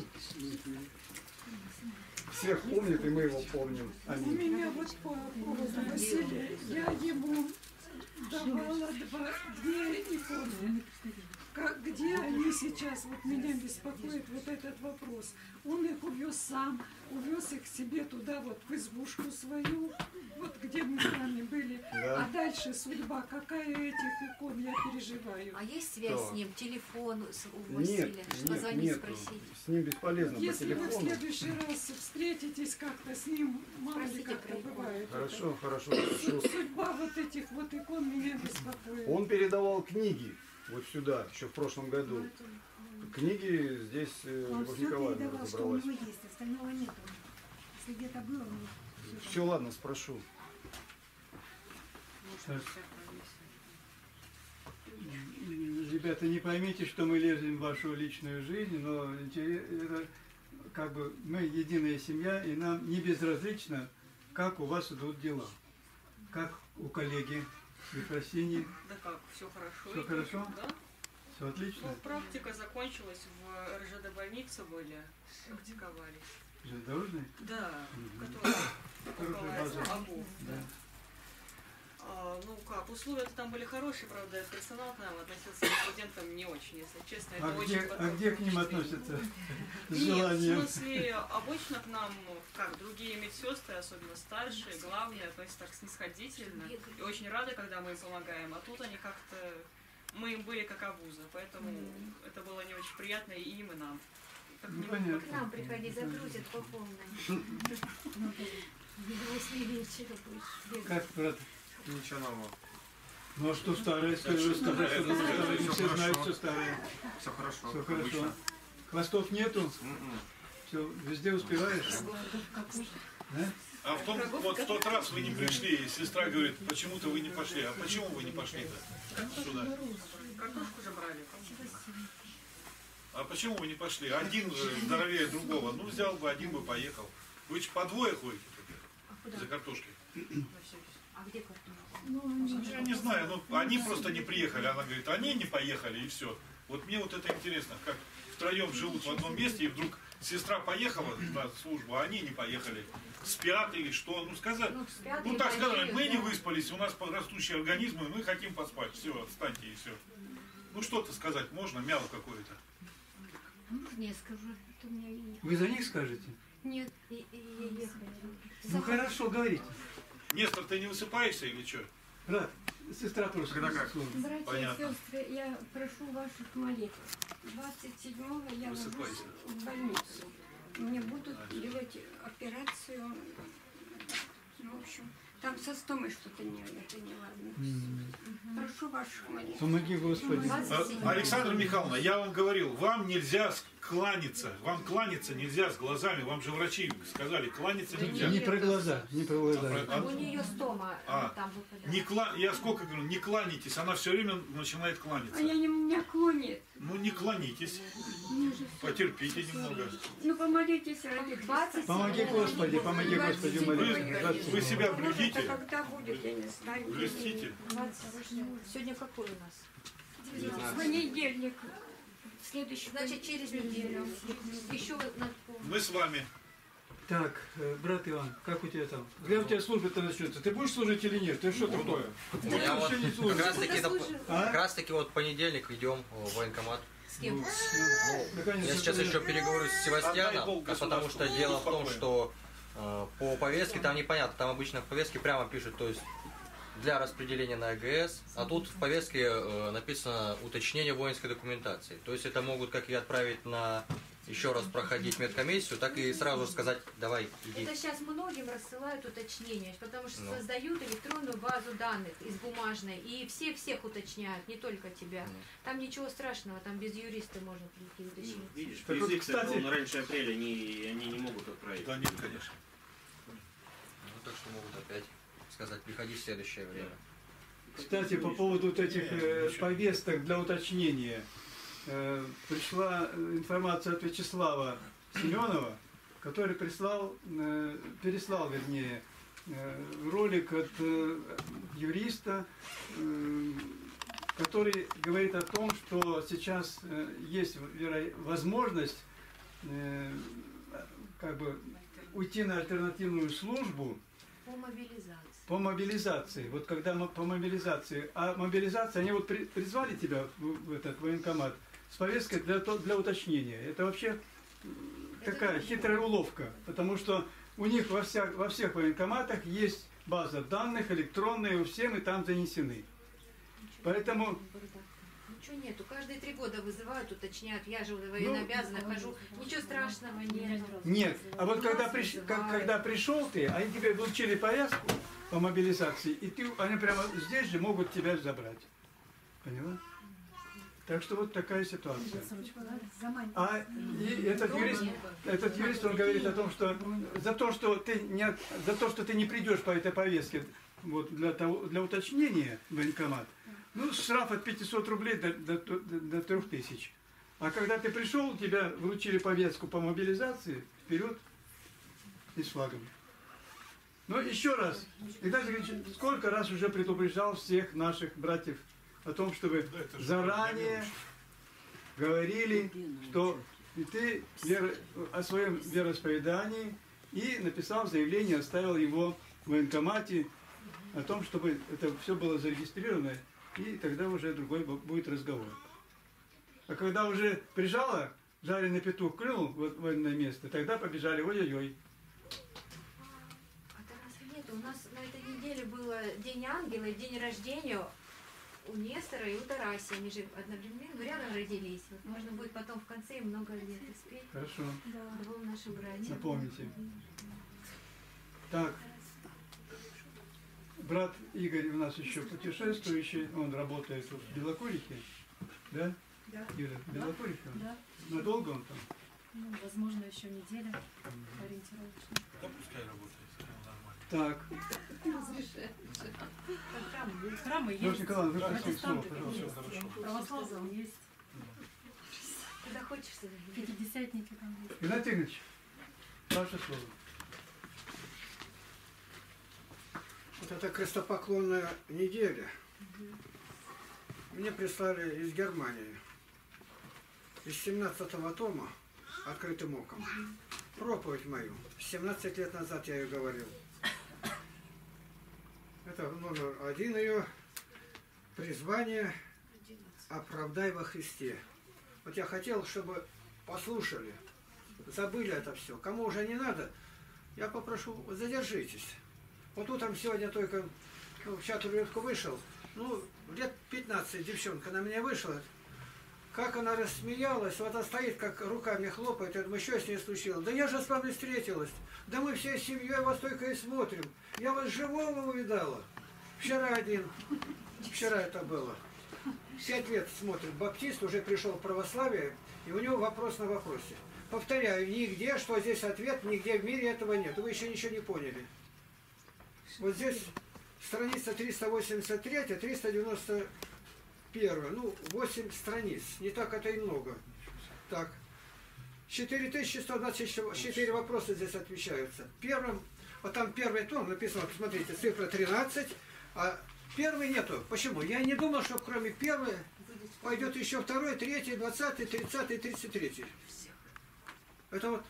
Всех помнит, и мы его помним. У Аминь. меня вот по поводу Василия, я ему давала два, две иконы. Как, где они сейчас? Вот меня беспокоит вот этот вопрос. Он их увез сам, увез их к себе туда, вот в избушку свою, вот где мы с вами были. Да. А дальше судьба, какая этих икон, я переживаю. А есть связь Да. с ним? Телефон с- у Нет, Василия? Что нет, позвонить, нет, спросить? с ним бесполезно по Если вы в телефону. следующий раз встретитесь как-то с ним, мало ли Спросите как-то про иконы. бывает. Хорошо, хорошо, хорошо. Судьба вот этих вот икон меня беспокоит. Он передавал книги вот сюда, еще в прошлом году. Книги здесь э, Он Любовь все Николаевна передавал, что у разобралась. него есть, остального нету. Если где-то было, у него всё Все, ладно, спрошу. Так. Ребята, не поймите, что мы лезем в вашу личную жизнь, но интерес- это как бы мы единая семья, и нам не безразлично, как у вас идут дела. Как у коллеги в Ефросинии. Да как, все хорошо. Всё идет, хорошо? Да. Все отлично. Ну, практика закончилась, в эр жэ дэ больнице были, практиковали. Железнодорожный? Да, Мгм. которая Хорошая около база. Обов, да. А, ну как, условия там были хорошие, правда, персонал к нам относился к студентам не очень, если честно. Это А очень где, а потом где к ним впечатление. относятся? С Нет, желанием. в смысле, обычно к нам, как другие медсестры, особенно старшие, главные, относятся так снисходительно. И очень рады, когда мы им помогаем. А тут они как-то... Мы им были как обуза, поэтому это было не очень приятно и им, и нам. Ну, К понятно. нам приходи, загрузят по полной. До восьми вечера будешь бегать. Как, брат? Ничего нового. Ну а что старое? Скажи, сказать, что Ну, старое. всё Все знают, хорошо. что старое. Все хорошо. Все хорошо. обычно. Хвостов нету? М-м. Все, везде успеваешь? Да? А в том, вот в тот раз вы не пришли, и сестра говорит, почему-то вы не пошли. А почему вы не пошли-то сюда? Картошку же брали. А почему вы не пошли? Один э, здоровее другого. Ну, взял бы, один бы поехал. Вы же по двое ходите Куда? за картошкой. А где картошка? Ну, Я не знаю, ну они просто не приехали. Она говорит, они не поехали и все. Вот мне вот это интересно, как втроем живут в одном месте, и вдруг сестра поехала на службу, а они не поехали. Спят или что? Ну сказать, Ну, спят ну или так сказать, болеют, мы не да. выспались, у нас растущий организм, и мы хотим поспать. Все, отстаньте и все. Ну что-то сказать можно, мяу какое-то. Можно я скажу? Это у меня и- Вы за них скажете? Нет, и, и я ехала. Ну хорошо, говорите. Нестор, ты не высыпаешься или что? Брат, сестра просит. Когда как? слово. братья Понятно. и сестры, я прошу ваших молитв. двадцать седьмого я ложусь Высыпайся. в больницу. Мне будут делать операцию. Ну, в общем, там со стомой что-то не, это не ладно. Прошу ваших молитв. Помоги, Господи. А, Александра Михайловна, я вам говорил, вам нельзя кланяться. Вам кланяться нельзя с глазами. Вам же врачи сказали, кланяться нельзя. Не про глаза, не про глаза. А, У нее стома А, там выпадает. не кла... Я сколько говорю, не кланяйтесь, она все время начинает кланяться. А я не, меня клонит. Ну не клонитесь, Мне же всё- потерпите немного. Ну помолитесь ради Христа. Помоги, Господи, помоги, Господи, Вы, молитесь. вы себя Может, это блюдите, когда будет, я не знаю. блюстите. Сегодня какой у нас? В понедельник. Следующий. Значит, через неделю. Еще вот на Мы с вами. Так, э, брат Иван, как у тебя там? Когда у тебя служба-то начнется? Ты будешь служить или нет? Ты что такое? Ты Я вот вообще не как служишь. раз таки, А? как раз таки вот в понедельник идем в военкомат. С кем? Ну, Наконец-то я сейчас ты- еще переговорю с Отдай Севастьяном, Бог а потому что государству. дело в том, Спокойно. что э, по повестке там непонятно, там обычно в повестке прямо пишут, то есть для распределения на АГС, а тут в повестке э, написано уточнение воинской документации. То есть это могут как и отправить на еще раз проходить медкомиссию, так и сразу сказать, давай, иди. Это сейчас многим рассылают уточнения, потому что Ну. создают электронную базу данных из бумажной, и все всех уточняют, не только тебя. Там ничего страшного, там без юриста можно прийти уточнить. Видишь, Так вот, призыв, кстати- кстати, он раньше апреля они, они не могут отправить. Да нет, конечно. Ну, так что могут опять сказать, приходи в следующее время. Кстати, по поводу вот этих э, повесток для уточнения. Э, пришла информация от Вячеслава Семенова, который прислал, э, переслал, вернее, э, ролик от э, юриста, э, который говорит о том, что сейчас э, есть веро- возможность э, как бы уйти на альтернативную службу По мобилизации. по мобилизации. Вот когда мо- по мобилизации, а мобилизация, они вот при- призвали тебя в, в этот военкомат с повесткой для, то- для уточнения. Это вообще м, такая хитрая уловка, потому что у них во, вся, во всех военкоматах есть база данных электронная, у всех и там занесены. Поэтому Ничего нету. Каждые три года вызывают, уточняют. Я же военнообязанная хожу. Ничего страшного нет. нет. А вот когда, приш, как- когда пришел ты, они тебе вручили повязку по мобилизации, и ты, они прямо здесь же могут тебя забрать. Поняла? Так что вот такая ситуация. А и этот юрист, этот юрист, он говорит о том, что за то, что ты не, от- за то, что ты не придешь по этой повестке вот, для, того, для уточнения в военкомат, ну, штраф от пятисот рублей до, до, до, до трёх тысяч. А когда ты пришел, тебя вручили повестку по мобилизации, вперед и с флагом. Но еще раз, Игнатий Ильич сколько раз уже предупреждал всех наших братьев о том, чтобы это же заранее говорили, что и ты вер- о своем вероисповедании, и написал заявление, оставил его в военкомате о том, чтобы это все было зарегистрировано, и тогда уже другой бу- будет разговор. А когда уже прижало, жареный петух клюнул в военное место, тогда побежали, ой-ой-ой. А Тараса нет. У нас на этой неделе было День ангела и день рождения у Нестора и у Тараси. Они же одновременно рядом родились. Вот можно будет потом в конце им много лет спеть. Хорошо. Двум нашим братьям. Напомните. Так. Брат Игорь у нас еще путешествующий. Он работает в Белокурике. Да? Да. Ира, в Белокурике? Да. Надолго он там? Ну, возможно, еще неделя ориентировочно. Да пускай работает. Так. Храмы есть. Леша Николаевна, вы просите слово, Протестанты пожалуйста. есть. Православные есть. Куда хочешь, сюда. Пятидесятники там есть. Игнатий Игоревич, ваше слово. Вот это крестопоклонная неделя. Мне прислали из Германии. Из семнадцатого тома «Открытым оком». Проповедь мою. семнадцать лет назад я ее говорил. Это номер один ее. Призвание «Оправдай во Христе». Вот я хотел, чтобы послушали, забыли это все. Кому уже не надо, я попрошу, задержитесь. Вот утром сегодня только ну, в чат-рулетку вышел. Ну, лет пятнадцать девчонка на меня вышла. Как она рассмеялась, вот она стоит, как руками хлопает, я думаю, что с ней случилось? Да я же с вами встретилась. Да мы всей семьей вас только и смотрим. Я вас живого увидала. Вчера один, вчера это было. Пять лет смотрит, баптист, уже пришел в православие, и у него вопрос на вопросе. Повторяю, нигде, что здесь ответ, нигде в мире этого нет. Вы еще ничего не поняли. Вот здесь страница триста восемьдесят три, триста девяносто первая, ну, восемь страниц, не так это и много. Так, четыре тысячи сто двадцать четыре вопроса здесь отвечаются. Первым, вот там первый том написано, посмотрите, цифра тринадцать, а первый нету. Почему? Я не думал, что кроме первой пойдет еще второй, третий, двадцатый, тридцатый, тридцать третий. Это вот,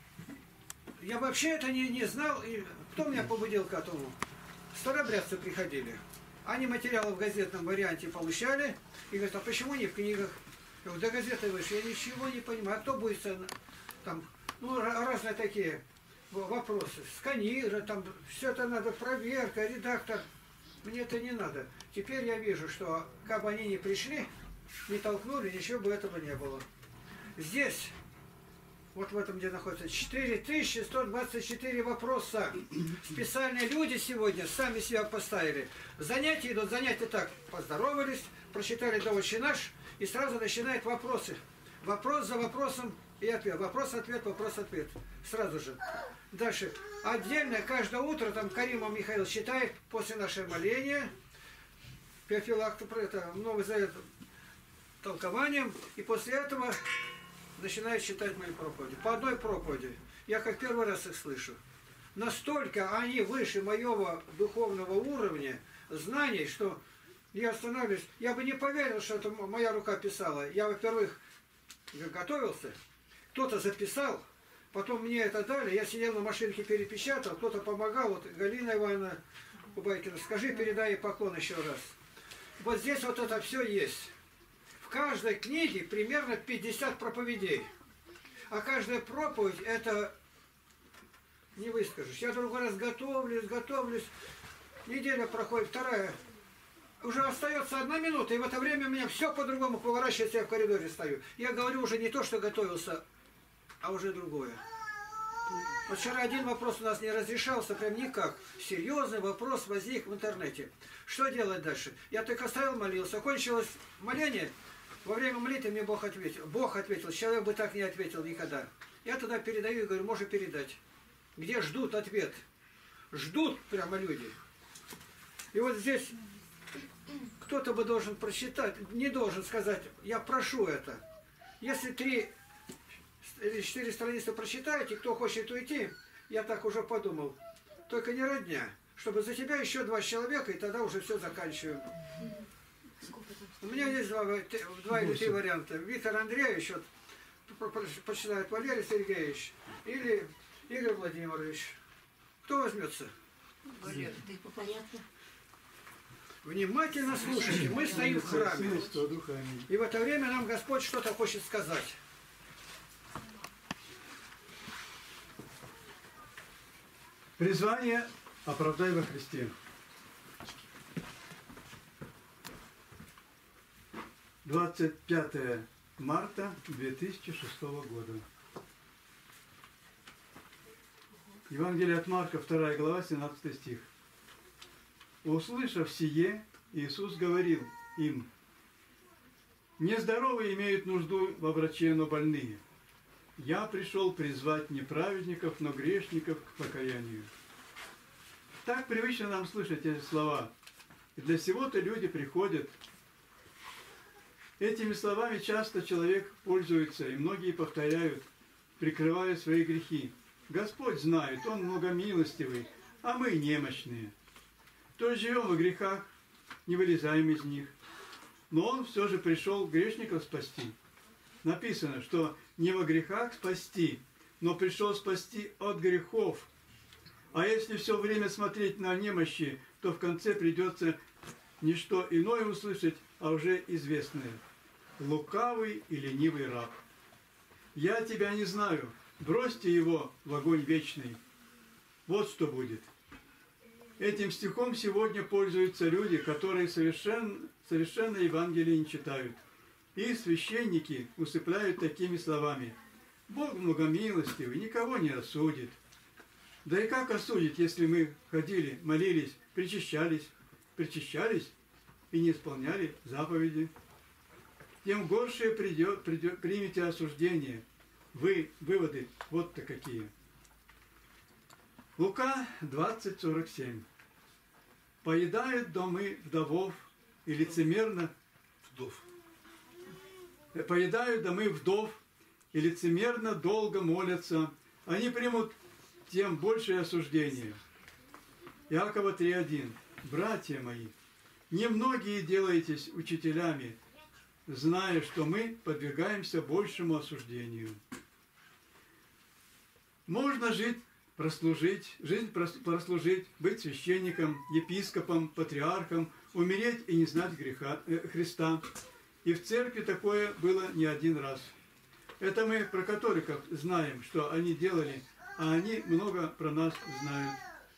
я вообще это не, не знал, и кто меня побудил к этому? Старобрядцы приходили. Они материалы в газетном варианте получали и говорят, а почему не в книгах? Я говорю, до газеты вышли, я ничего не понимаю. А кто будет там, ну, разные такие вопросы. Сканиры, там, все это надо, проверка, редактор. Мне это не надо. Теперь я вижу, что как бы они ни пришли, не толкнули, ничего бы этого не было. Здесь, вот в этом, где находится, четыре тысячи сто двадцать четыре вопроса. Специальные люди сегодня сами себя поставили. Занятия идут, занятия так, поздоровались, прочитали до «Отче наш», и сразу начинают вопросы. Вопрос за вопросом и ответ. Вопрос-ответ, вопрос-ответ. Сразу же. Дальше. Отдельно каждое утро там Каримов Михаил читает после нашего моления, Феофилакт, это Новый Завет толкованием, и после этого начинает читать мои проповеди. По одной проповеди. Я как первый раз их слышу. Настолько они выше моего духовного уровня знаний, что я останавливаюсь. Я бы не поверил, что это моя рука писала. Я, во-первых, готовился, кто-то записал, потом мне это дали, я сидел на машинке, перепечатал, кто-то помогал, вот Галина Ивановна Кубайкина, скажи, передай ей поклон еще раз. Вот здесь вот это все есть. В каждой книге примерно пятьдесят проповедей. А каждая проповедь это не выскажешь. Я другой раз готовлюсь, готовлюсь. Неделя проходит, вторая. Уже остается одна минута, и в это время у меня все по-другому поворачивается, я в коридоре стою. Я говорю уже не то, что готовился, а уже другое. Вот вчера один вопрос у нас не разрешался, прям никак. Серьезный вопрос возник в интернете. Что делать дальше? Я только стоял, молился. Кончилось моление. Во время молитвы мне Бог ответил. Бог ответил. Человек бы так не ответил никогда. Я тогда передаю и говорю, можно передать. Где ждут ответ. Ждут прямо люди. И вот здесь кто-то бы должен прочитать, не должен сказать, я прошу это. Если три или четыре страницы прочитаете, кто хочет уйти, я так уже подумал, только не родня, чтобы за тебя еще два человека, и тогда уже все заканчиваем. У меня есть два, два или три варианта. Виктор Андреевич, вот, почитает Валерий Сергеевич, или Игорь Владимирович. Кто возьмется? Валерий, ты по порядку? Внимательно слушайте, мы стоим в храме. И в это время нам Господь что-то хочет сказать. Призвание «Оправдай во Христе». двадцать пятое марта две тысячи шестого года. Евангелие от Марка, вторая глава, семнадцатый стих. «Услышав сие, Иисус говорил им: нездоровые имеют нужду во враче, но больные. Я пришел призвать не праведников, но грешников к покаянию». Так привычно нам слышать эти слова. И для сего-то люди приходят. Этими словами часто человек пользуется, и многие повторяют, прикрывая свои грехи. Господь знает, Он многомилостивый, а мы немощные. То есть живем во грехах, не вылезаем из них. Но Он все же пришел грешников спасти. Написано, что не во грехах спасти, но пришел спасти от грехов. А если все время смотреть на немощи, то в конце придется не что иное услышать, а уже известное. Лукавый и ленивый раб. Я тебя не знаю, бросьте его в огонь вечный. Вот что будет. Этим стихом сегодня пользуются люди, которые совершенно, совершенно Евангелие не читают. И священники усыпляют такими словами: Бог многомилостивый, никого не осудит. Да и как осудить, если мы ходили, молились, причащались, причащались и не исполняли заповеди? Тем горше придет, придет, примите осуждение. Вы, выводы вот-то какие. Лука двадцать сорок семь. Поедают домы вдовов и лицемерно... Вдов. Поедают домы вдов и лицемерно долго молятся. Они примут тем большее осуждение. Иакова три один. Братья мои, немногие делаетесь учителями, зная, что мы подвергаемся большему осуждению. Можно жить, прослужить, жизнь прослужить, быть священником, епископом, патриархом, умереть и не знать греха, э, Христа. И в церкви такое было не один раз. Это мы про католиков знаем, что они делали, а они много про нас знают.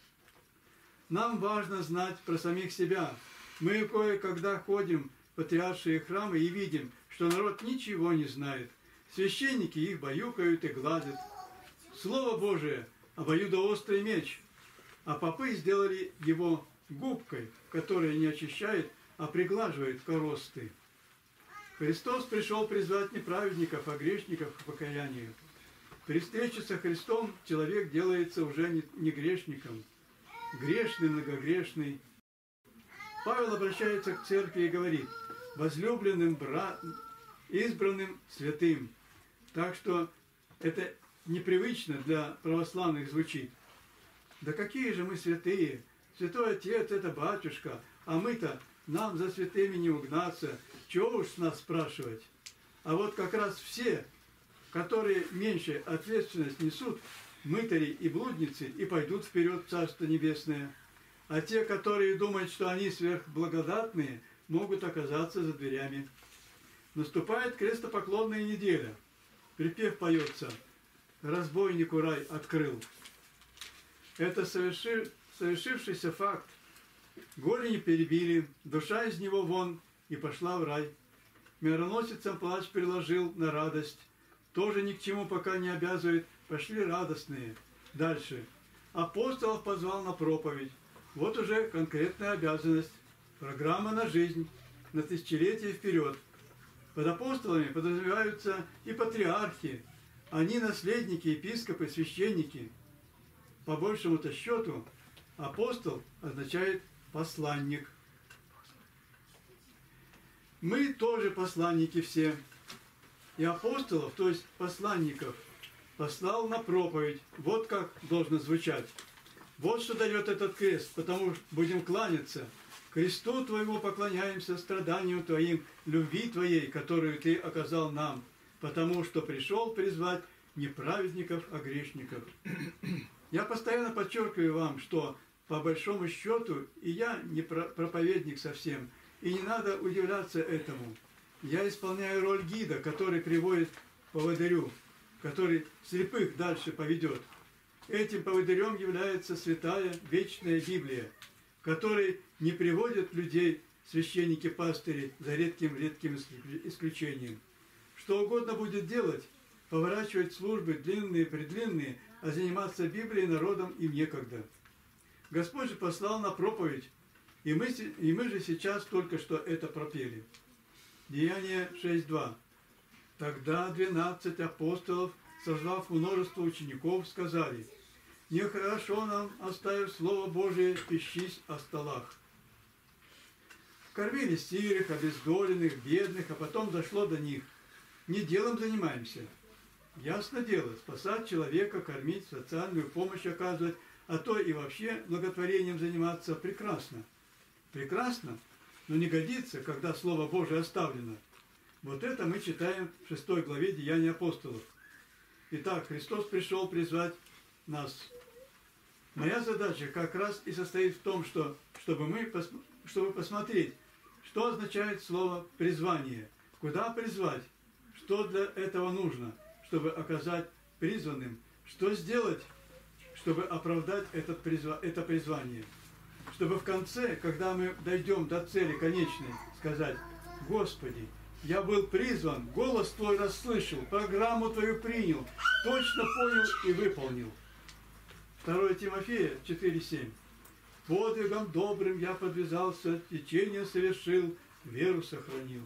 Нам важно знать про самих себя. Мы кое-когда ходим в патриаршие храмы и видим, что народ ничего не знает. Священники их баюкают и гладят. Слово Божие – обоюдоострый меч, а попы сделали его губкой, которая не очищает, а приглаживает коросты. Христос пришел призвать не праведников, а грешников к покаянию. При встрече со Христом человек делается уже не, не грешником. Грешный, многогрешный. Павел обращается к церкви и говорит: возлюбленным братом, избранным святым. Так что это непривычно для православных звучит. Да какие же мы святые! Святой Отец – это батюшка, а мы-то, нам за святыми не угнаться, чего уж с нас спрашивать. А вот как раз все, которые меньше ответственность несут, мытари и блудницы, и пойдут вперед в Царство Небесное. А те, которые думают, что они сверхблагодатные, могут оказаться за дверями. Наступает крестопоклонная неделя. Припев поется: «Разбойнику рай открыл». Это соверши, совершившийся факт. Голени перебили, душа из него вон, и пошла в рай. Мироносицам плач переложил на радость. Тоже ни к чему пока не обязывает, пошли радостные. Дальше. Апостолов позвал на проповедь. Вот уже конкретная обязанность. Программа на жизнь, на тысячелетие вперед. Под апостолами подразумеваются и патриархи. Они наследники, епископы, священники. По большему-то счету, апостол означает посланник. Мы тоже посланники все. И апостолов, то есть посланников, послал на проповедь. Вот как должно звучать. Вот что дает этот крест, потому что будем кланяться. Кресту Твоему поклоняемся, страданию Твоим, любви Твоей, которую Ты оказал нам, потому что пришел призвать не праведников, а грешников. Я постоянно подчеркиваю вам, что по большому счету и я не проповедник совсем, и не надо удивляться этому. Я исполняю роль гида, который приводит поводырю, который слепых дальше поведет. Этим поводырем является святая вечная Библия, в которой не приводят людей священники-пастыри, за редким-редким исключением. Что угодно будет делать, поворачивать службы длинные-предлинные, а заниматься Библией народом им некогда. Господь же послал на проповедь, и мы, и мы же сейчас только что это пропели. Деяние шесть два. Тогда двенадцать апостолов, созвав множество учеников, сказали: «Нехорошо нам, оставив Слово Божие, пищись о столах». Кормили сирых, обездоленных, бедных, а потом дошло до них. Не делом занимаемся. Ясно дело, спасать человека, кормить, социальную помощь оказывать, а то и вообще благотворением заниматься прекрасно. Прекрасно, но не годится, когда Слово Божие оставлено. Вот это мы читаем в шестой главе Деяний апостолов. Итак, Христос пришел призвать нас. Моя задача как раз и состоит в том, что, чтобы, мы, чтобы посмотреть, что означает слово «призвание», куда призвать, что для этого нужно, чтобы оказать призванным, что сделать, чтобы оправдать этот призва, это призвание. Чтобы в конце, когда мы дойдем до цели конечной, сказать: «Господи, я был призван, голос Твой расслышал, программу Твою принял, точно понял и выполнил». второе Тимофея четыре семь. «Подвигом добрым я подвязался, течение совершил, веру сохранил».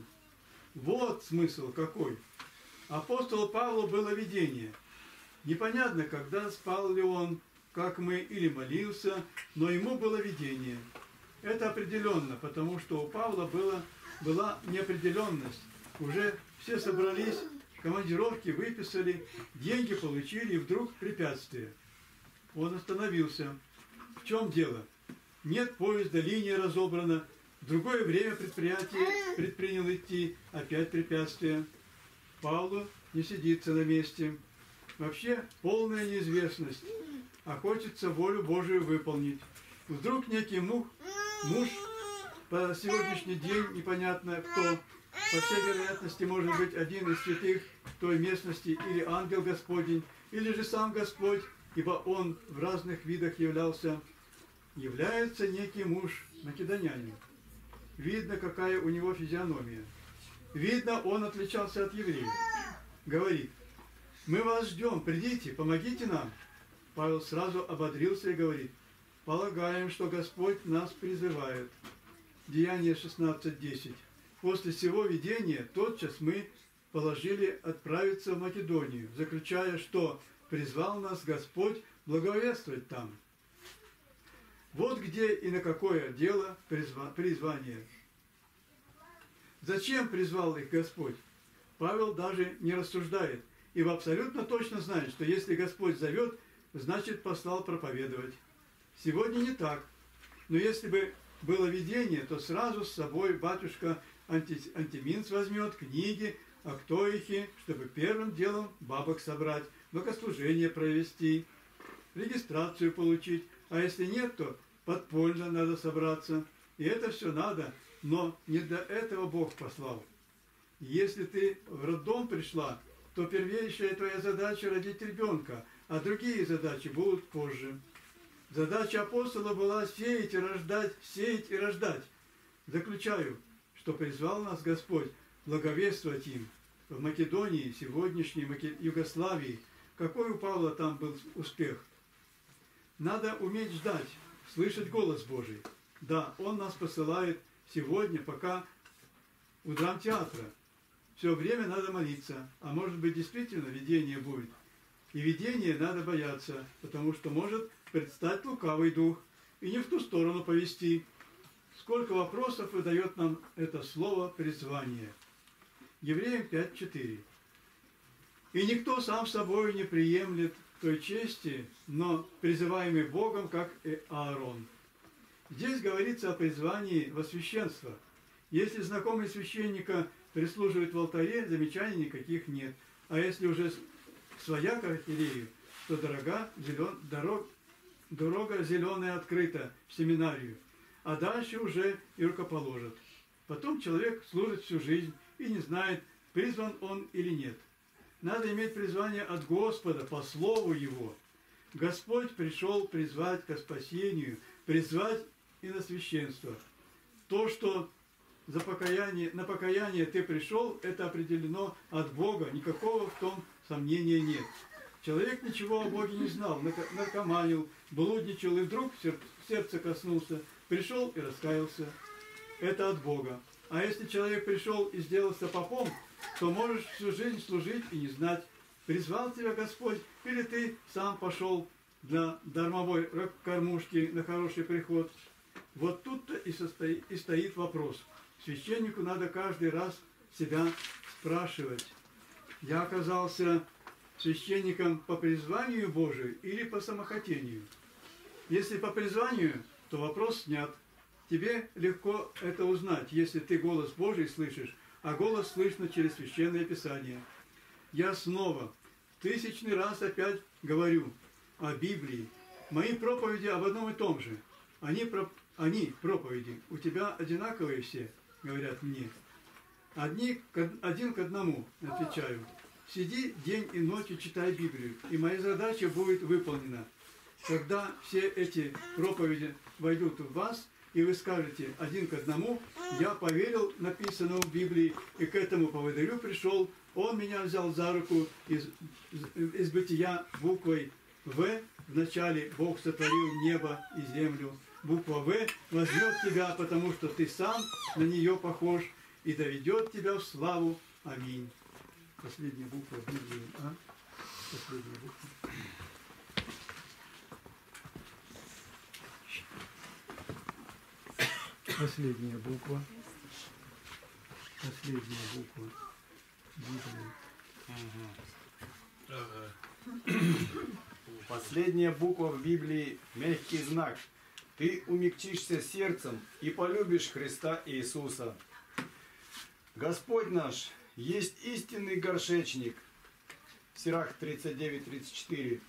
Вот смысл какой. Апостолу Павлу было видение. Непонятно, когда спал ли он, как мы, или молился, но ему было видение. Это определенно, потому что у Павла было, была неопределенность. Уже все собрались, командировки выписали, деньги получили, и вдруг препятствие. Он остановился. В чем дело? Нет поезда, линия разобрана, в другое время предприятие предпринял идти, опять препятствие. Павлу не сидится на месте. Вообще полная неизвестность, а хочется волю Божию выполнить. Вдруг некий муж, муж по сегодняшний день непонятно кто, по всей вероятности может быть один из святых той местности, или ангел Господень, или же сам Господь, ибо он в разных видах являлся, является некий муж македонянин. Видно, какая у него физиономия. Видно, он отличался от евреев. Говорит: «Мы вас ждем, придите, помогите нам». Павел сразу ободрился и говорит: «Полагаем, что Господь нас призывает». Деяние шестнадцать десять. После сего видения тотчас мы положили отправиться в Македонию, заключая, что призвал нас Господь благовествовать там. Вот где и на какое дело призва призвание. Зачем призвал их Господь? Павел даже не рассуждает, ибо абсолютно точно знает, что если Господь зовет, значит послал проповедовать. Сегодня не так, но если бы было видение, то сразу с собой батюшка Анти, Антиминц возьмет книги, актоихи, чтобы первым делом бабок собрать, богослужение провести, регистрацию получить, а если нет, то подпольно надо собраться. И это все надо, но не для этого Бог послал. Если ты в роддом пришла, то первейшая твоя задача родить ребенка, а другие задачи будут позже. Задача апостола была сеять и рождать, сеять и рождать. Заключаю, что призвал нас Господь благовествовать им в Македонии, сегодняшней Югославии. Какой у Павла там был успех? Надо уметь ждать, слышать голос Божий. Да, Он нас посылает сегодня, пока у драмтеатра. Все время надо молиться, а может быть действительно видение будет. И видение надо бояться, потому что может предстать лукавый дух и не в ту сторону повести. Сколько вопросов выдает нам это слово призвание. Евреям пять четыре. «И никто сам собой не приемлет той чести, но призываемый Богом, как и Аарон». Здесь говорится о призвании во священство. Если знакомый священника прислуживает в алтаре, замечаний никаких нет. А если уже своя к архиерею, то дорога, зелен, дорог, дорога зеленая открыта в семинарию, а дальше уже и рукоположат. Потом человек служит всю жизнь и не знает, призван он или нет. Надо иметь призвание от Господа по слову Его. Господь пришел призвать ко спасению, призвать и на священство. То, что за покаяние, на покаяние ты пришел, это определено от Бога, никакого в том сомнения нет. Человек ничего о Боге не знал, наркоманил, блудничал, и вдруг сердце коснулся, пришел и раскаялся. Это от Бога. А если человек пришел и сделался попом, то можешь всю жизнь служить и не знать, призвал тебя Господь, или ты сам пошел для дармовой кормушки на хороший приход. Вот тут-то и, состоит, и стоит вопрос. Священнику надо каждый раз себя спрашивать. Я оказался священником по призванию Божию или по самохотению? Если по призванию, то вопрос снят. Тебе легко это узнать, если ты голос Божий слышишь, а голос слышно через Священное Писание. Я снова, тысячный раз опять говорю о Библии. Мои проповеди об одном и том же. Они, про... Они проповеди, у тебя одинаковые все, говорят мне. Одни, один к одному, отвечаю. Сиди день и ночь и читай Библию, и моя задача будет выполнена. Когда все эти проповеди войдут в вас, и вы скажете один к одному, я поверил написанному в Библии, и к этому поводырю пришел, он меня взял за руку из, из бытия буквой В. Вначале Бог сотворил небо и землю. Буква В возьмет тебя, потому что ты сам на нее похож, и доведет тебя в славу. Аминь. Последняя буква в Библии. А? Последняя буква. Последняя буква. Последняя буква. Библии. Последняя буква в Библии – мягкий знак. Ты умягчишься сердцем и полюбишь Христа Иисуса. Господь наш есть истинный горшечник. Сирах тридцать девять тридцать четыре.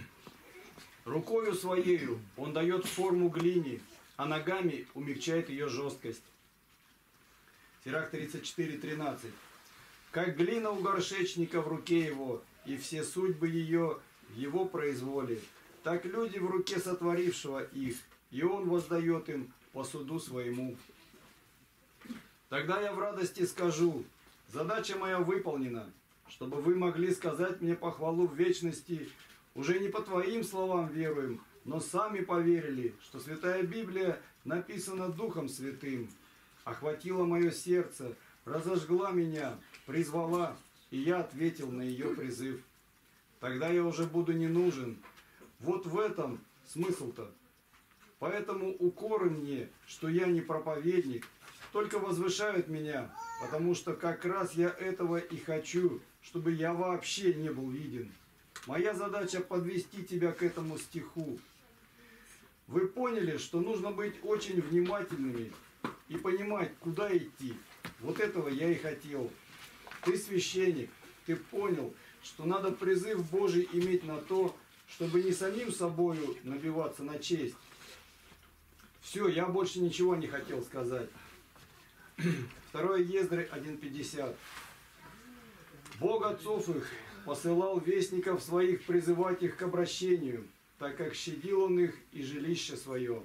Рукою своею Он дает форму глине, а ногами умягчает ее жесткость. Сирах тридцать четыре тринадцать. Как глина у горшечника в руке его, и все судьбы ее в его произволе, так люди в руке сотворившего их, и он воздает им по суду своему. Тогда я в радости скажу, задача моя выполнена, чтобы вы могли сказать мне похвалу в вечности, уже не по твоим словам веруем, но сами поверили, что Святая Библия написана Духом Святым, охватила мое сердце, разожгла меня, призвала, и я ответил на ее призыв. Тогда я уже буду не нужен. Вот в этом смысл-то. Поэтому укоры мне, что я не проповедник, только возвышают меня, потому что как раз я этого и хочу, чтобы я вообще не был виден. Моя задача подвести тебя к этому стиху. Вы поняли, что нужно быть очень внимательными и понимать, куда идти. Вот этого я и хотел. Ты священник, ты понял, что надо призыв Божий иметь на то, чтобы не самим собою набиваться на честь. Все, я больше ничего не хотел сказать. Второе Ездры один пятьдесят. Бог отцов их посылал вестников своих призывать их к обращению, так как щадил он их и жилище свое.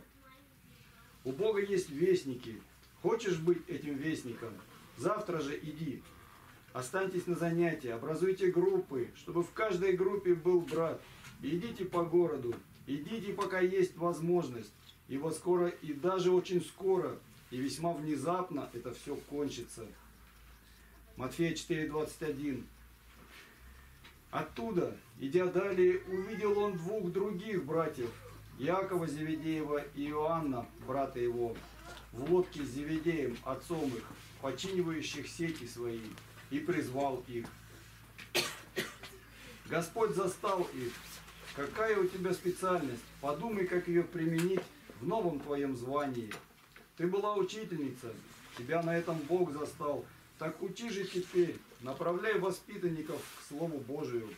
У Бога есть вестники. Хочешь быть этим вестником? Завтра же иди. Останьтесь на занятия, образуйте группы, чтобы в каждой группе был брат. Идите по городу, идите, пока есть возможность. Ибо скоро, и даже очень скоро, и весьма внезапно это все кончится. Матфея четыре двадцать один. Оттуда, идя далее, увидел он двух других братьев, Иакова Зеведеева и Иоанна, брата его, в лодке с Зеведеем, отцом их, починивающих сети свои, и призвал их. Господь застал их. Какая у тебя специальность? Подумай, как ее применить в новом твоем звании. Ты была учительница, тебя на этом Бог застал. Так учи же теперь, направляй воспитанников к Слову Божию.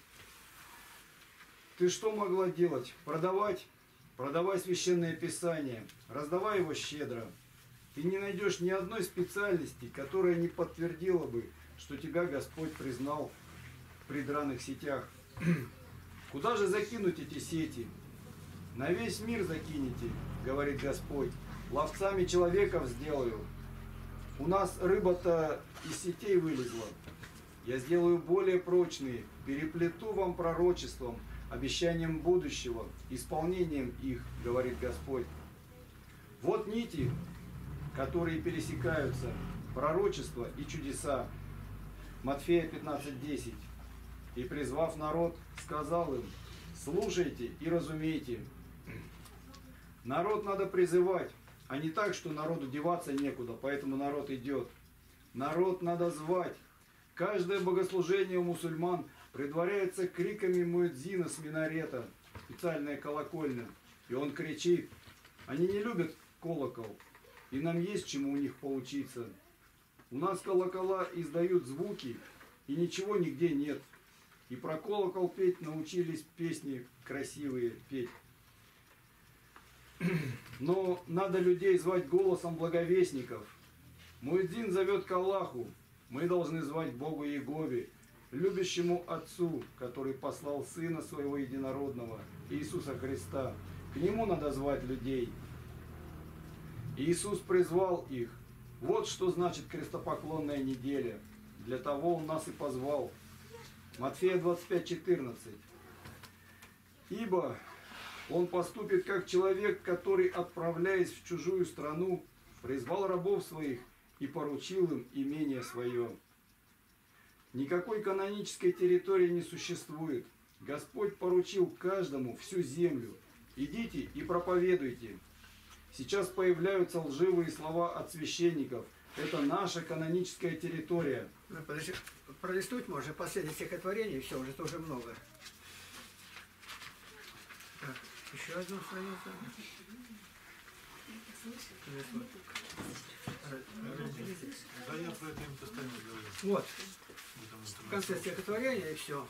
Ты что могла делать? Продавать? Продавай Священное Писание, раздавай его щедро. Ты не найдешь ни одной специальности, которая не подтвердила бы, что тебя Господь признал в придраных сетях. Куда же закинуть эти сети? На весь мир закинете, говорит Господь. Ловцами человеков сделаю. У нас рыба-то из сетей вылезла. Я сделаю более прочные, переплету вам пророчеством, обещанием будущего, исполнением их, говорит Господь. Вот нити, которые пересекаются, пророчество и чудеса. Матфея пятнадцать десять. И призвав народ, сказал им: слушайте и разумейте. Народ надо призывать, а не так, что народу деваться некуда, поэтому народ идет. Народ надо звать. Каждое богослужение у мусульман предваряется криками муэдзина с минарета, специальная колокольня. И он кричит. Они не любят колокол, и нам есть чему у них поучиться. У нас колокола издают звуки, и ничего нигде нет. И про колокол петь научились песни красивые петь. Но надо людей звать голосом благовестников. Муэдзин зовет к Аллаху. Мы должны звать Богу Иегове, любящему Отцу, который послал Сына Своего Единородного, Иисуса Христа. К Нему надо звать людей. Иисус призвал их. Вот что значит крестопоклонная неделя. Для того Он нас и позвал. Матфея двадцать пять четырнадцать. Ибо Он поступит как человек, который, отправляясь в чужую страну, призвал рабов своих и поручил им имение свое. Никакой канонической территории не существует. Господь поручил каждому всю землю. Идите и проповедуйте. Сейчас появляются лживые слова от священников. Это наша каноническая территория. Ну, подожди, пролистнуть можно последнее стихотворение, и все, уже тоже много. Так, еще одну страницу. Да, я про это им постоянно говорю. Вот. В конце стихотворения и все.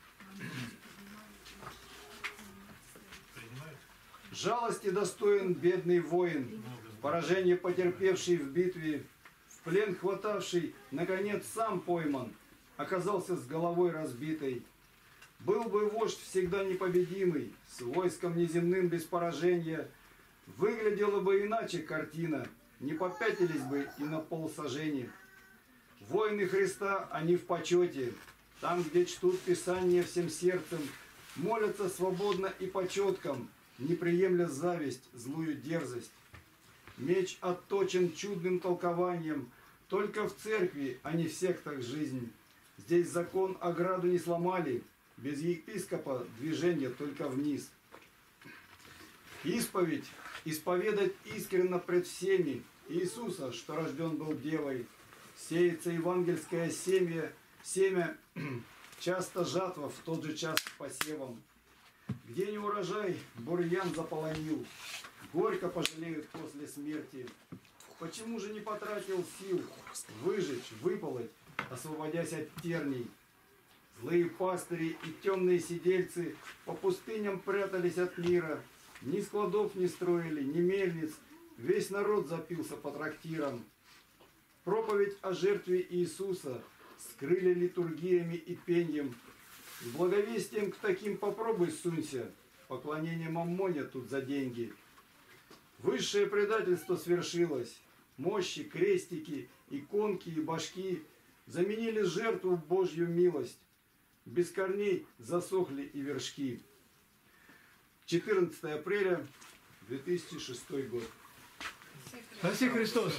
Жалости достоин бедный воин, поражение потерпевший в битве, в плен хватавший, наконец сам пойман, оказался с головой разбитой. Был бы вождь всегда непобедимый, с войском неземным без поражения, выглядела бы иначе картина, не попятились бы и на полсажения. Воины Христа, они в почете, там, где чтут Писание всем сердцем, молятся свободно и по четкам, не приемля зависть, злую дерзость. Меч отточен чудным толкованием, только в церкви, а не в сектах жизнь. Здесь закон ограду не сломали, без епископа движение только вниз. Исповедь, исповедать искренно пред всеми Иисуса, что рожден был девой. Сеется евангельское семя, семя часто жатва в тот же час посевом. Где не урожай, бурьян заполонил, горько пожалеют после смерти. Почему же не потратил сил выжечь, выполоть, освободясь от терней? Злые пастыри и темные сидельцы по пустыням прятались от мира, ни складов не строили, ни мельниц, весь народ запился по трактирам. Проповедь о жертве Иисуса скрыли литургиями и пеньем. С благовестием к таким попробуй сунься, поклонение маммоне тут за деньги. Высшее предательство свершилось, мощи, крестики, иконки и башки заменили жертву в Божью милость. Без корней засохли и вершки. четырнадцатое апреля две тысячи шестой год. Спаси Христос!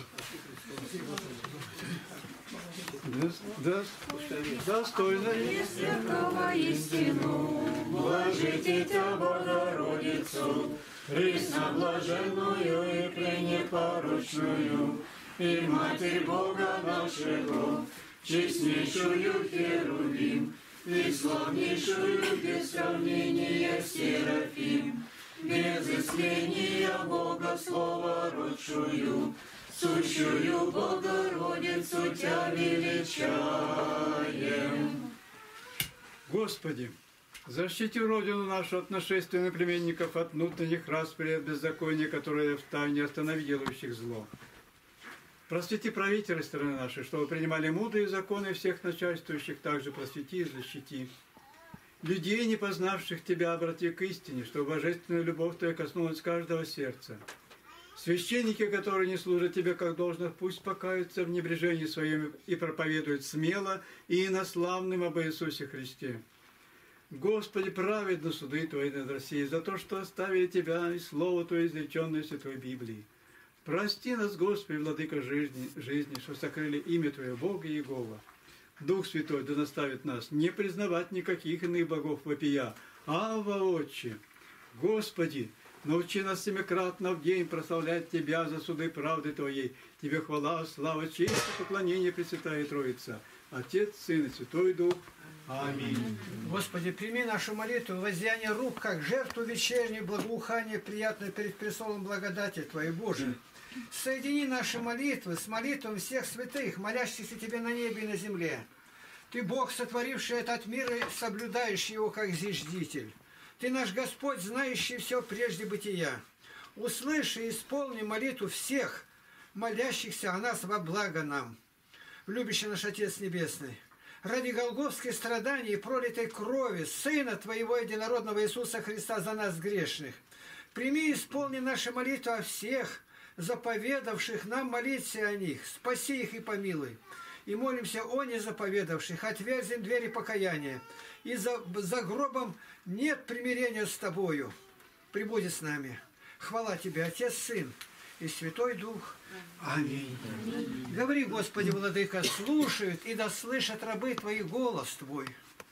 Да, достойно святого истину, блажите Тебя, Богородицу, пресноблаженную и пренепорочную, и Матерь Бога нашего, честнейшую Херувим, и славнейшую без сравнения Серафим, без исследия Бога Слова родшую, сущую Богородицу Тебя величаем. Господи, защити Родину нашу от нашествия наплеменников, от внутренних распри, от беззакония, которые втайне останови делающих зло. Просвети правителей страны нашей, чтобы принимали мудрые законы всех начальствующих, также просвети и защити. Людей, не познавших Тебя, обрати к истине, чтобы божественная любовь Твоя коснулась каждого сердца. Священники, которые не служат Тебе как должно, пусть покаются в небрежении своем и проповедуют смело и инославным об Иисусе Христе. Господи, праведны суды Твои над Россией за то, что оставили Тебя и Слово Твое, изреченное в Святой Библии. Прости нас, Господи, Владыка жизни, жизни, что сокрыли имя Твое, Бога Иегова. Дух Святой да наставит нас не признавать никаких иных богов вопия. Авва, Отче! Господи, научи нас семикратно в день прославлять Тебя за суды правды Твоей. Тебе хвала, слава, честь и поклонение, Пресвятая Троица, Отец, Сын и Святой Дух. Аминь. Господи, прими нашу молитву, воздеяние рук, как жертву вечернюю, благоухание, приятное перед престолом благодати Твоей, Боже. Соедини наши молитвы с молитвами всех святых, молящихся Тебе на небе и на земле. Ты Бог, сотворивший этот мир и соблюдающий его как зиждитель. Ты наш Господь, знающий все прежде бытия. Услыши и исполни молитву всех, молящихся о нас во благо нам. Любящий наш Отец Небесный, ради голгофских страданий и пролитой крови Сына Твоего единородного Иисуса Христа за нас грешных, прими и исполни наши молитвы о всех, заповедавших нам молиться о них, спаси их и помилуй. И молимся о незаповедавших, отверзи им двери покаяния. И за, за гробом нет примирения с Тобою. Прибудет с нами. Хвала Тебе, Отец, Сын и Святой Дух. Аминь. Аминь. Говори, Господи, Владыка, слушают и да слышат рабы Твои голос Твой.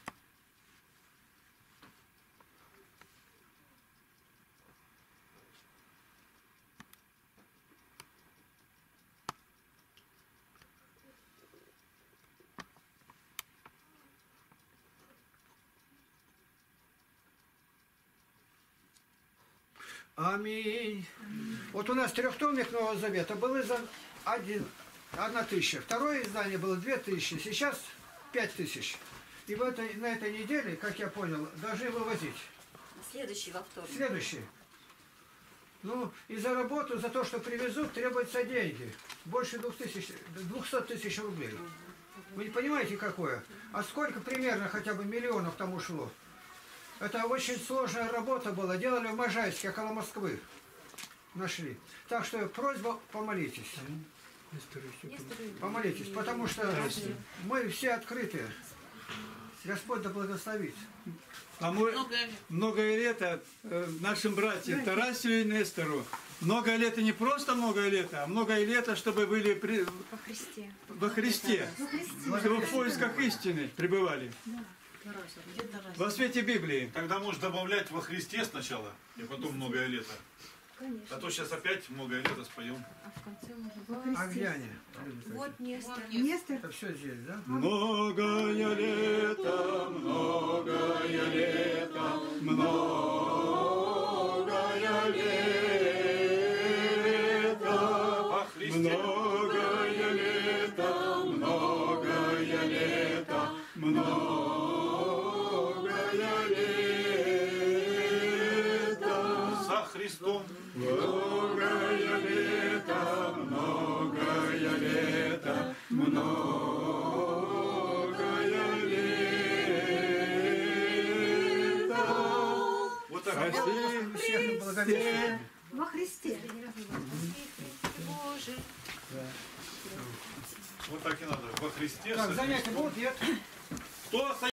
Аминь. Вот у нас трехтомник Нового Завета был издан один, одна тысяча. Второе издание было две тысячи. Сейчас пять тысяч. И в этой, на этой неделе, как я понял, должны вывозить. Следующий во вторник. Следующий. Ну, и за работу, за то, что привезут, требуются деньги. Больше двух тысяч, двухсот тысяч рублей. Вы не понимаете, какое? А сколько примерно хотя бы миллионов там ушло? Это очень сложная работа была. Делали в Можайске, около Москвы. Нашли. Так что просьба, помолитесь. Помолитесь, потому что мы все открытые. Господь да благословит. А мы многое лето э, нашим братьям Тарасию и Нестору. Многое лето не просто многое лето, а многое лето, чтобы были при... во Христе. Во Христе. Во Христе. Чтобы в поисках истины пребывали. Во свете Библии. Тогда можешь добавлять во Христе сначала, и потом многое лето. Конечно. А то сейчас опять многое лето споем. А в конце можно во Христе. А где они? Вот Нестор. Нестор. Это все здесь, да? Многое лето, многое лето, многое лето, Во Христе. многое лето, многое лето, многое лето, За Христом. многое лето, многое лето, многое лето. Вот так. Спасибо всех и благовестия. Во Христе. Боже. Вот так и надо. Во Христе. Так, занятия будут, нет? Кто